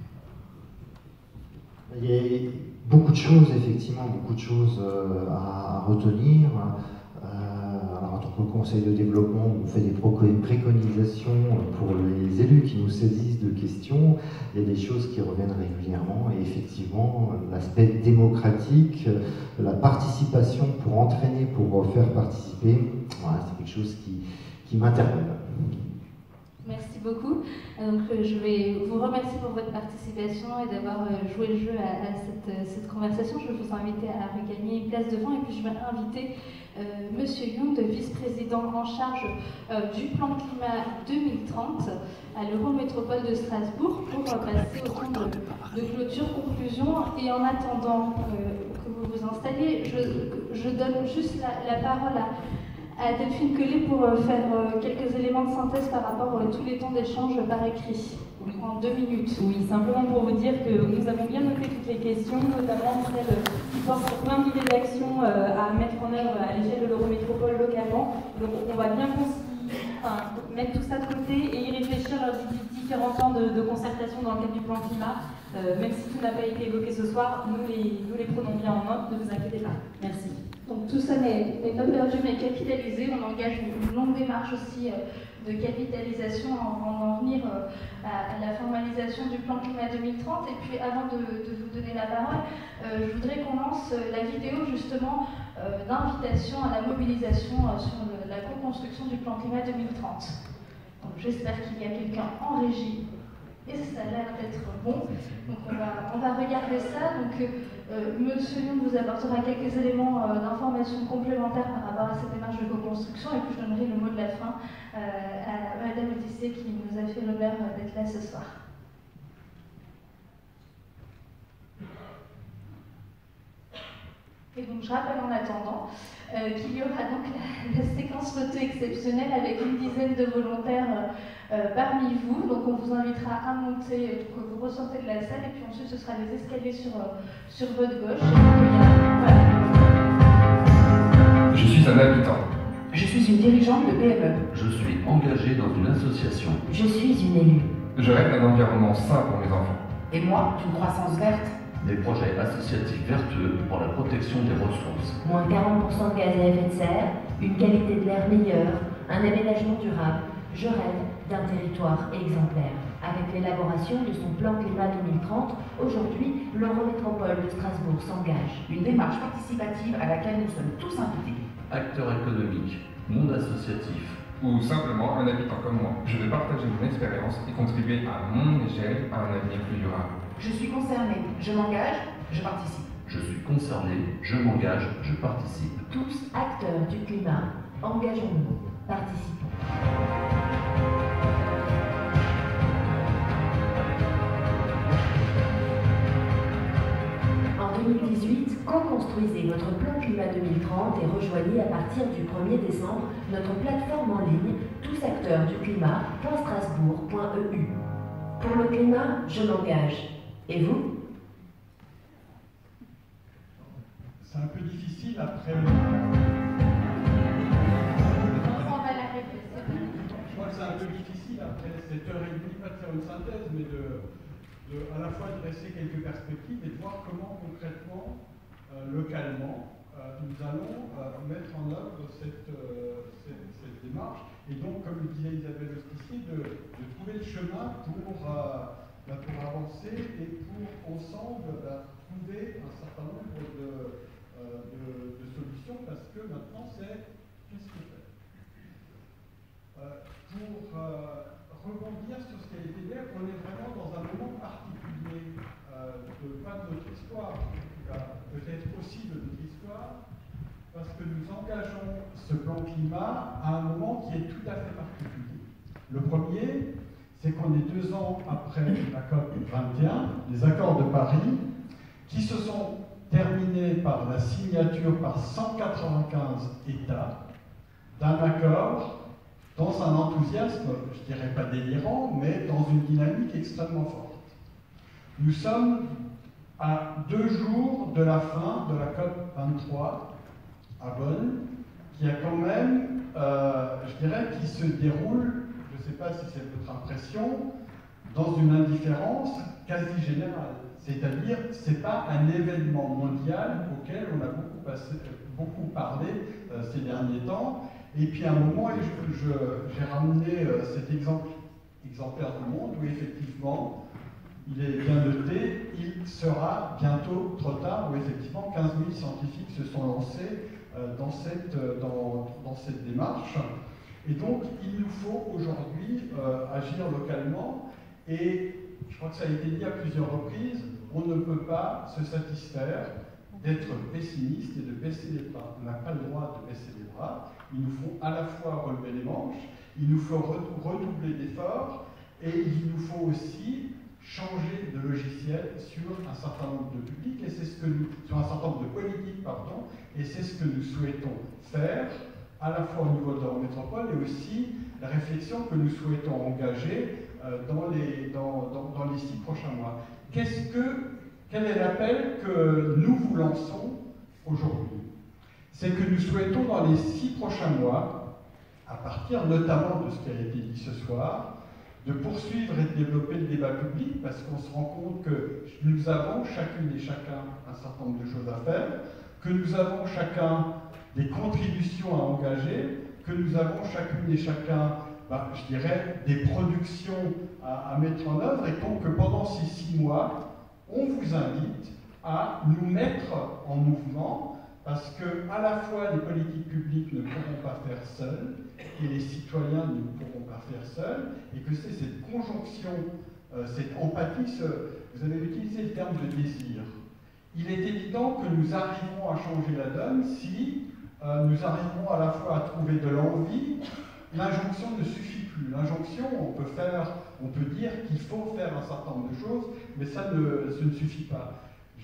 Il y a beaucoup de choses, effectivement, beaucoup de choses à retenir. Alors, en tant que conseil de développement, on fait des préconisations pour les élus qui nous saisissent de questions. Il y a des choses qui reviennent régulièrement et effectivement, l'aspect démocratique, la participation pour entraîner, pour faire participer, voilà, c'est quelque chose qui m'interpelle. Merci beaucoup. Donc, je vais vous remercier pour votre participation et d'avoir joué le jeu à cette conversation. Je vais vous inviter à regagner une place devant et puis je vais inviter Monsieur Young, vice-président en charge du plan climat 2030 à l'Eurométropole de Strasbourg pour passer au temps de clôture-conclusion. Et en attendant que vous vous installiez, je donne juste la parole à Delphine Collet pour faire quelques éléments de synthèse par rapport à tous les temps d'échange par écrit, en 2 minutes. Oui, simplement pour vous dire que nous avons bien noté toutes les questions, notamment celles qui portent sur plein d'idées d'action à mettre en œuvre à l'échelle de l'Eurométropole localement. Donc on va bien mettre tout ça de côté et y réfléchir lors des différents temps de concertation dans le cadre du plan climat. Même si tout n'a pas été évoqué ce soir, nous les prenons bien en note, ne vous inquiétez pas. Merci. Donc tout ça n'est pas perdu mais capitalisé. On engage une longue démarche aussi de capitalisation avant d'en venir à la formalisation du plan climat 2030. Et puis avant de vous donner la parole, je voudrais qu'on lance la vidéo justement d'invitation à la mobilisation sur la co-construction du plan climat 2030. J'espère qu'il y a quelqu'un en régie. Et ça a l'air d'être bon. Donc on va regarder ça. Donc Monsieur Lyon vous apportera quelques éléments d'information complémentaires par rapport à cette démarche de co-construction. Et puis je donnerai le mot de la fin à Madame Autissier qui nous a fait l'honneur d'être là ce soir. Et donc je rappelle en attendant qu'il y aura donc la séquence photo exceptionnelle avec une dizaine de volontaires parmi vous. Donc on vous invitera à monter, que vous ressortez de la salle et puis ensuite ce sera les escaliers sur votre gauche. Voilà. Je suis un habitant. Je suis une dirigeante de PME. Je suis engagé dans une association. Je suis une élue. Je rêve d'un environnement sain pour mes enfants. Et moi, d'une croissance verte. Des projets associatifs vertueux pour la protection des ressources. Moins 40% de gaz à effet de serre, une qualité de l'air meilleure, un aménagement durable. Je rêve d'un territoire exemplaire. Avec l'élaboration de son plan climat 2030, aujourd'hui, l'Eurométropole de Strasbourg s'engage. Une démarche participative à laquelle nous sommes tous invités. Acteurs économiques, monde associatif. Ou simplement un habitant comme moi. Je vais partager mon expérience et contribuer à mon échelle à un avenir plus durable. Je suis concernée, je m'engage, je participe. Je suis concerné, je m'engage, je participe. Tous acteurs du climat, engageons-nous, participons. En 2018, co-construisez votre plan climat 2030 et rejoignez à partir du 1er décembre notre plateforme en ligne tousacteursduclimat.strasbourg.eu. Pour le climat, je m'engage. Et vous? C'est un peu difficile après. On va la répéter. Je crois que c'est un peu difficile après cette heure et demie, pas de faire une synthèse, mais de à la fois dresser quelques perspectives et de voir comment concrètement, localement, nous allons mettre en œuvre cette démarche. Et donc, comme le disait Isabelle Autissier, de trouver le chemin pour avancer et pour ensemble trouver un certain nombre de solutions, parce que maintenant c'est qu'est-ce qu'on fait. Pour rebondir sur ce qui a été dit, on est vraiment dans un moment particulier pas de notre histoire, peut-être aussi de notre histoire, parce que nous engageons ce plan climat à un moment qui est tout à fait particulier. Le premier, c'est qu'on est 2 ans après la COP 21, les accords de Paris, qui se sont terminés par la signature par 195 États d'un accord dans un enthousiasme, je dirais pas délirant, mais dans une dynamique extrêmement forte. Nous sommes à 2 jours de la fin de la COP 23 à Bonn, qui a quand même, je dirais, qui se déroule, je ne sais pas si c'est votre impression, dans une indifférence quasi générale. C'est-à-dire, ce n'est pas un événement mondial auquel on a beaucoup parlé ces derniers temps. Et puis à un moment, j'ai ramené cet exemplaire du Monde où effectivement, il est bien noté, il sera bientôt trop tard, où effectivement 15 000 scientifiques se sont lancés dans cette démarche. Et donc, il nous faut aujourd'hui agir localement. Et je crois que ça a été dit à plusieurs reprises, on ne peut pas se satisfaire d'être pessimiste et de baisser les bras. On n'a pas le droit de baisser les bras. Il nous faut à la fois relever les manches, il nous faut redoubler d'efforts, et il nous faut aussi changer de logiciel sur un certain nombre de publics, et c'est ce que nous, sur un certain nombre de politiques, pardon, et c'est ce que nous souhaitons faire, à la fois au niveau de la métropole, et aussi la réflexion que nous souhaitons engager dans les 6 prochains mois. Quel est l'appel que nous vous lançons aujourd'hui? C'est que nous souhaitons dans les 6 prochains mois, à partir notamment de ce qui a été dit ce soir, de poursuivre et de développer le débat public, parce qu'on se rend compte que nous avons chacune et chacun un certain nombre de choses à faire, que nous avons chacun des contributions à engager, que nous avons chacune et chacun, je dirais, des productions à mettre en œuvre, et donc que pendant ces 6 mois, on vous invite à nous mettre en mouvement, parce que à la fois les politiques publiques ne pourront pas faire seules, et les citoyens ne pourront pas faire seuls, et que c'est cette conjonction, cette empathie, vous avez utilisé le terme de désir. Il est évident que nous arriverons à changer la donne si nous arriverons à la fois à trouver de l'envie. L'injonction ne suffit plus. L'injonction, on peut dire qu'il faut faire un certain nombre de choses, mais ça ne suffit pas.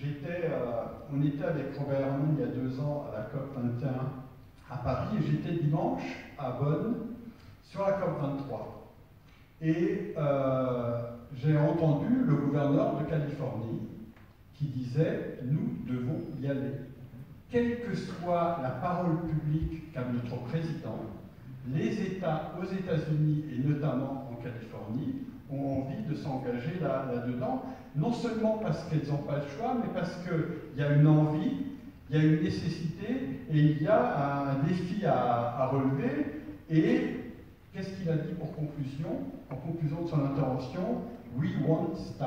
On était avec Robert Herrmann il y a 2 ans à la COP 21 à Paris, et j'étais dimanche à Bonn sur la COP 23. Et j'ai entendu le gouverneur de Californie qui disait « Nous devons y aller ». Quelle que soit la parole publique qu'a notre président, les États aux États-Unis et notamment en Californie ont envie de s'engager là-dedans, non seulement parce qu'elles n'ont pas le choix, mais parce qu'il y a une envie, il y a une nécessité et il y a un défi à relever. Et qu'est-ce qu'il a dit pour conclusion? En conclusion de son intervention, « We won't start ».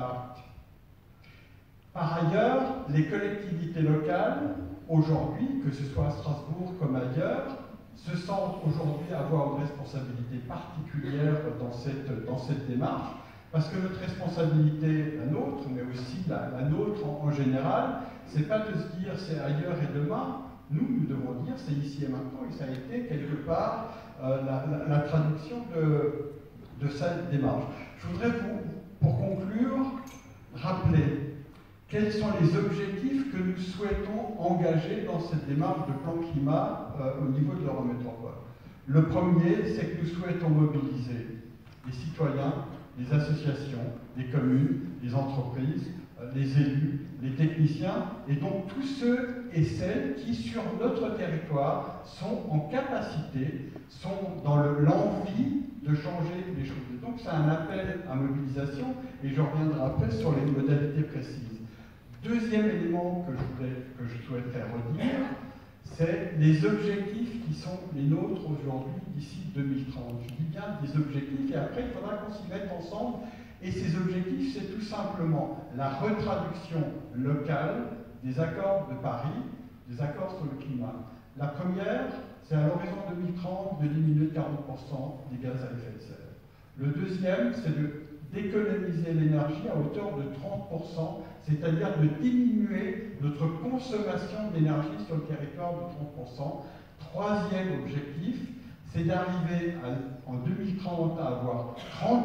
Par ailleurs, les collectivités locales, aujourd'hui, que ce soit à Strasbourg comme ailleurs, se sentent aujourd'hui avoir une responsabilité particulière dans cette démarche, parce que notre responsabilité, la nôtre, mais aussi la nôtre en général, c'est pas de se dire c'est ailleurs et demain. Nous devons dire c'est ici et maintenant, et ça a été quelque part la traduction de cette démarche. Je voudrais, pour conclure, rappeler quels sont les objectifs que nous souhaitons engager dans cette démarche de plan climat au niveau de l'Eurométropole. Le premier, c'est que nous souhaitons mobiliser les citoyens, les associations, les communes, les entreprises, les élus, les techniciens, et donc tous ceux et celles qui, sur notre territoire, sont en capacité, sont dans l'envie de changer les choses. Et donc c'est un appel à mobilisation, et je reviendrai après sur les modalités précises. Deuxième élément que je souhaiterais redire, c'est les objectifs qui sont les nôtres aujourd'hui d'ici 2030. Je dis bien des objectifs, et après il faudra qu'on s'y mette ensemble. Et ces objectifs, c'est tout simplement la retraduction locale des accords de Paris, des accords sur le climat. La première, c'est à l'horizon 2030 de diminuer de 40% des gaz à effet de serre. Le deuxième, c'est de d'économiser l'énergie à hauteur de 30%, c'est-à-dire de diminuer notre consommation d'énergie sur le territoire de 30%. Troisième objectif, c'est d'arriver en 2030 à avoir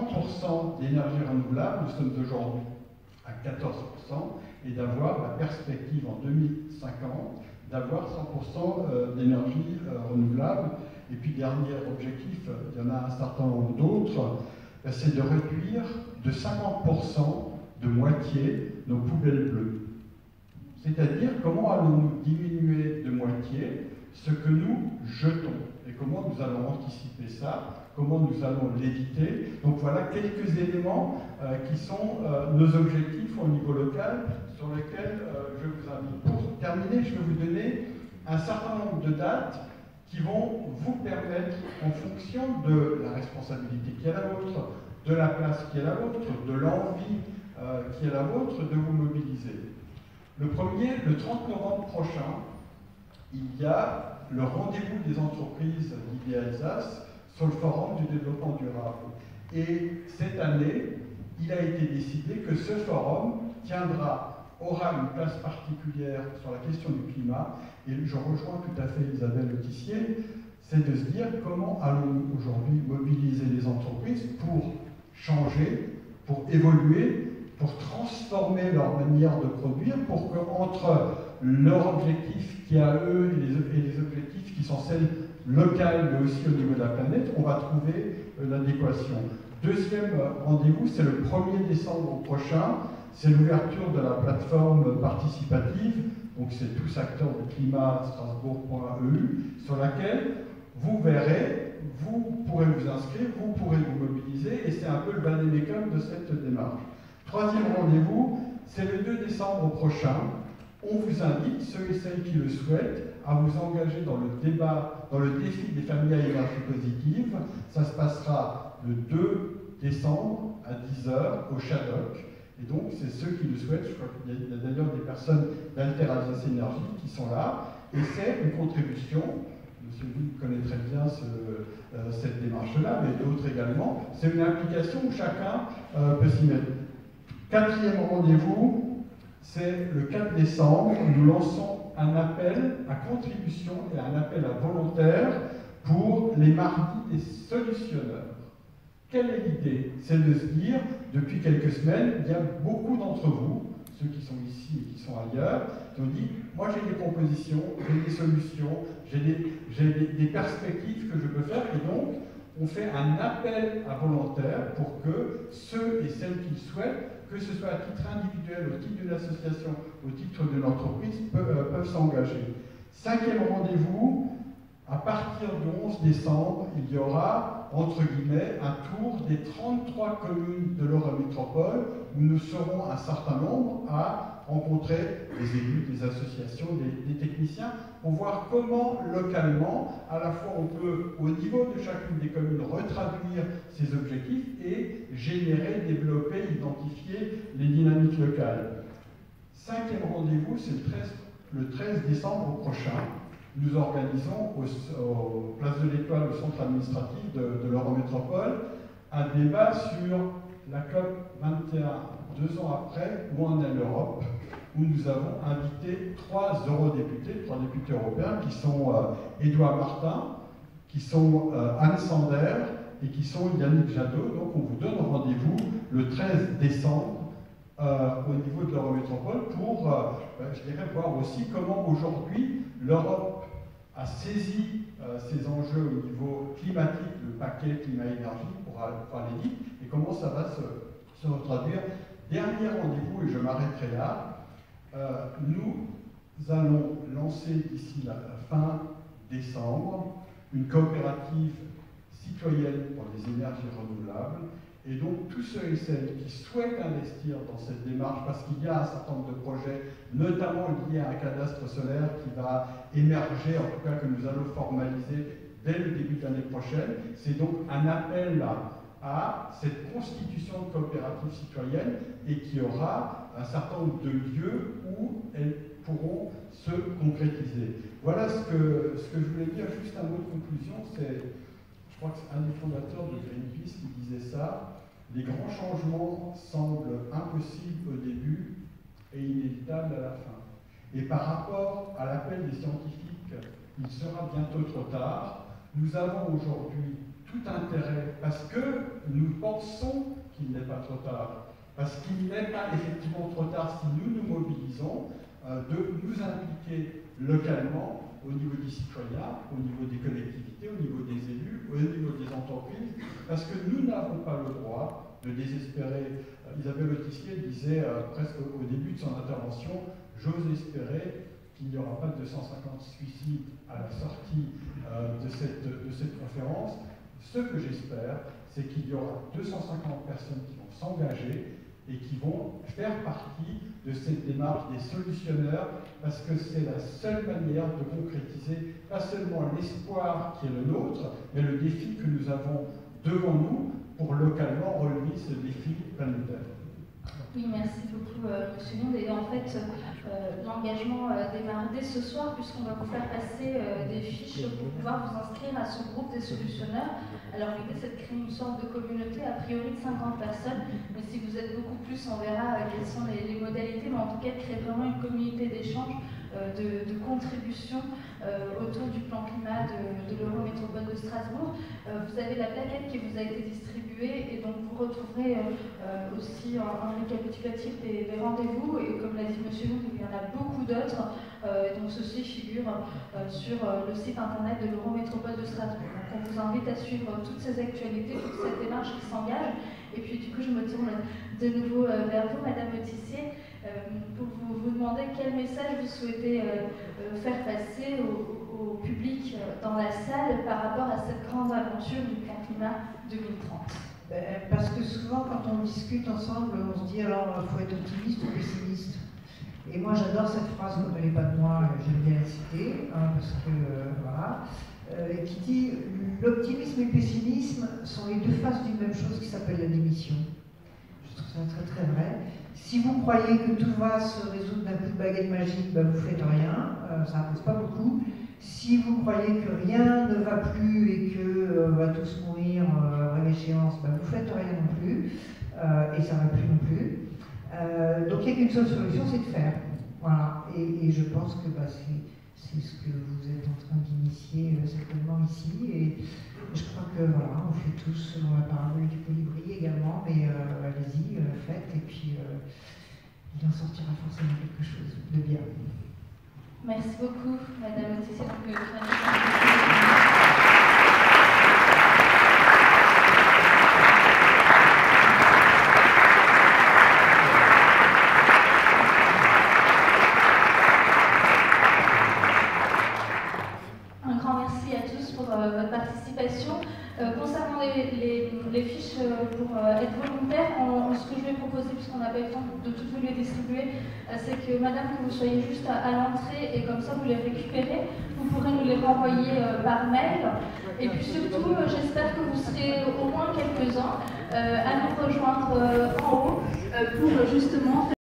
30% d'énergie renouvelable, nous sommes aujourd'hui à 14%, et d'avoir la perspective en 2050 d'avoir 100% d'énergie renouvelable. Et puis dernier objectif, il y en a un certain nombre d'autres, c'est de réduire de 50%, de moitié, nos poubelles bleues. C'est-à-dire comment allons-nous diminuer de moitié ce que nous jetons et comment nous allons anticiper ça, comment nous allons l'éviter. Donc voilà quelques éléments qui sont nos objectifs au niveau local sur lesquels je vous invite. Pour terminer, je vais vous donner un certain nombre de dates qui vont vous permettre, en fonction de la responsabilité qui est la vôtre, de la place qui est la vôtre, de l'envie qui est la vôtre, de vous mobiliser. Le premier, le 30 novembre prochain, il y a le rendez-vous des entreprises d'IBA Alsace sur le forum du développement durable. Et cette année, il a été décidé que ce forum aura une place particulière sur la question du climat. Et je rejoins tout à fait Isabelle Autissier, c'est de se dire comment allons-nous aujourd'hui mobiliser les entreprises pour changer, pour évoluer, pour transformer leur manière de produire, pour qu'entre leur objectif qui est à eux et les objectifs qui sont celles locales, mais aussi au niveau de la planète, on va trouver l'adéquation. Deuxième rendez-vous, c'est le 1er décembre prochain, c'est l'ouverture de la plateforme participative, donc c'est tous acteurs du climat strasbourg.eu, sur laquelle vous verrez, vous pourrez vous inscrire, vous pourrez vous mobiliser, et c'est un peu le vade-mecum de cette démarche. Troisième rendez-vous, c'est le 2 décembre prochain. On vous invite, ceux et celles qui le souhaitent, à vous engager dans le débat, dans le défi des familles à énergie positive. Ça se passera le 2 décembre à 10h au Shadok. Et donc, c'est ceux qui le souhaitent. Je crois qu'il y a d'ailleurs des personnes d'Alter Alsace Énergie qui sont là. Et c'est une contribution. Monsieur Louis connaît très bien cette démarche-là, mais d'autres également. C'est une implication où chacun peut s'y mettre. Quatrième rendez-vous, c'est le 4 décembre. Nous lançons un appel à contribution et un appel à volontaires pour les mardis des solutionneurs. Quelle est l'idée? C'est de se dire, depuis quelques semaines, il y a beaucoup d'entre vous, ceux qui sont ici et qui sont ailleurs, qui ont dit, moi j'ai des propositions, j'ai des solutions, j'ai des perspectives que je peux faire, et donc on fait un appel à volontaires pour que ceux et celles qui le souhaitent, que ce soit à titre individuel, au titre d'une association, au titre d'une entreprise, peuvent s'engager. Cinquième rendez-vous, à partir du 11 décembre, il y aura, entre guillemets, un tour des 33 communes de l'Eurométropole où nous serons un certain nombre à rencontrer des élus, des associations, des techniciens, pour voir comment, localement, à la fois on peut, au niveau de chacune des communes, retraduire ces objectifs et générer, développer, identifier les dynamiques locales. Cinquième rendez-vous, c'est le 13 décembre prochain. Nous organisons au Place de l'Étoile, au centre administratif de l'Eurométropole, un débat sur la COP 21, 2 ans après, où en est l'Europe, où nous avons invité 3 eurodéputés, 3 députés européens, qui sont Édouard Martin, qui sont Anne Sander et qui sont Yannick Jadot. Donc on vous donne rendez-vous le 13 décembre au niveau de l'Eurométropole pour, je dirais, voir aussi comment aujourd'hui l'Europe a saisi ces enjeux au niveau climatique, le paquet climat-énergie pour aller vite, et comment ça va se traduire. Dernier rendez-vous, et je m'arrêterai là, nous allons lancer d'ici la fin décembre une coopérative citoyenne pour les énergies renouvelables. Et donc, tous ceux et celles qui souhaitent investir dans cette démarche, parce qu'il y a un certain nombre de projets, notamment liés à un cadastre solaire qui va émerger, en tout cas que nous allons formaliser dès le début de l'année prochaine, c'est donc un appel à cette constitution de coopérative citoyenne et qui aura un certain nombre de lieux où elles pourront se concrétiser. Voilà ce que je voulais dire. Juste un mot de conclusion, c'est, je crois que c'est un des fondateurs de Greenpeace qui disait ça, Les grands changements semblent impossibles au début et inévitables à la fin. Et par rapport à l'appel des scientifiques, il sera bientôt trop tard. Nous avons aujourd'hui tout intérêt, parce que nous pensons qu'il n'est pas trop tard, parce qu'il n'est pas effectivement trop tard si nous nous mobilisons, de nous impliquer localement au niveau des citoyens, au niveau des collectivités, au niveau des élus, au niveau des entreprises, parce que nous n'avons pas le droit de désespérer. Isabelle Autissier disait presque au début de son intervention, j'ose espérer qu'il n'y aura pas de 250 suicides à la sortie de cette conférence. Ce que j'espère, c'est qu'il y aura 250 personnes qui vont s'engager et qui vont faire partie de cette démarche des solutionneurs, parce que c'est la seule manière de concrétiser pas seulement l'espoir qui est le nôtre, mais le défi que nous avons devant nous pour localement relever ce défi planétaire. Oui, merci beaucoup, Monsieur Monde. Et en fait, l'engagement démarre dès ce soir, puisqu'on va vous faire passer des fiches pour pouvoir vous inscrire à ce groupe des solutionneurs. Alors l'idée, c'est de créer une sorte de communauté, a priori de 50 personnes, mais si vous êtes beaucoup plus, on verra quelles sont les modalités, mais en tout cas, de créer vraiment une communauté d'échange, de contribution autour du plan climat de l'Eurométropole de Strasbourg. Vous avez la plaquette qui vous a été distribuée, et donc vous retrouverez aussi un récapitulatif des rendez-vous, et comme l'a dit M. Long, il y en a beaucoup d'autres, donc ceci figure sur le site internet de l'Eurométropole de Strasbourg. Donc on vous invite à suivre toutes ces actualités, toute cette démarche qui s'engage, et puis du coup je me tourne de nouveau vers vous, Madame Autissier, pour vous demander quel message vous souhaitez faire passer au public dans la salle par rapport à cette grande aventure du plan climat 2030. Parce que souvent, quand on discute ensemble, on se dit alors, il faut être optimiste ou pessimiste. Et moi, j'adore cette phrase, comme elle n'est pas de moi, j'aime bien la citer, parce que, voilà, qui dit l'optimisme et le pessimisme sont les deux faces d'une même chose qui s'appelle la démission. Je trouve ça très très vrai. Si vous croyez que tout va se résoudre d'un coup de baguette magique, ben vous faites rien, ça n'avance pas beaucoup. Si vous croyez que rien ne va plus et que va tous mourir à l'échéance, ben vous faites rien non plus, et ça ne va plus non plus. Donc il n'y a qu'une seule solution, c'est de faire. Voilà. Et je pense que bah, c'est ce que vous êtes en train d'initier certainement ici. Et je crois que voilà, on fait tous selon la parabole du colibri également, mais allez-y, faites, et puis il en sortira forcément quelque chose de bien. Merci beaucoup, Madame Autissier. Un grand merci à tous pour votre participation. Concernant les fiches pour être volontaire, ce que je vais proposer, puisqu'on n'a pas eu le temps de toutes vous les distribuer, c'est que madame, que vous soyez juste à l'entrée, et comme ça vous les récupérez, vous pourrez nous les renvoyer par mail. Et puis surtout, j'espère que vous serez au moins quelques-uns à nous rejoindre en haut pour justement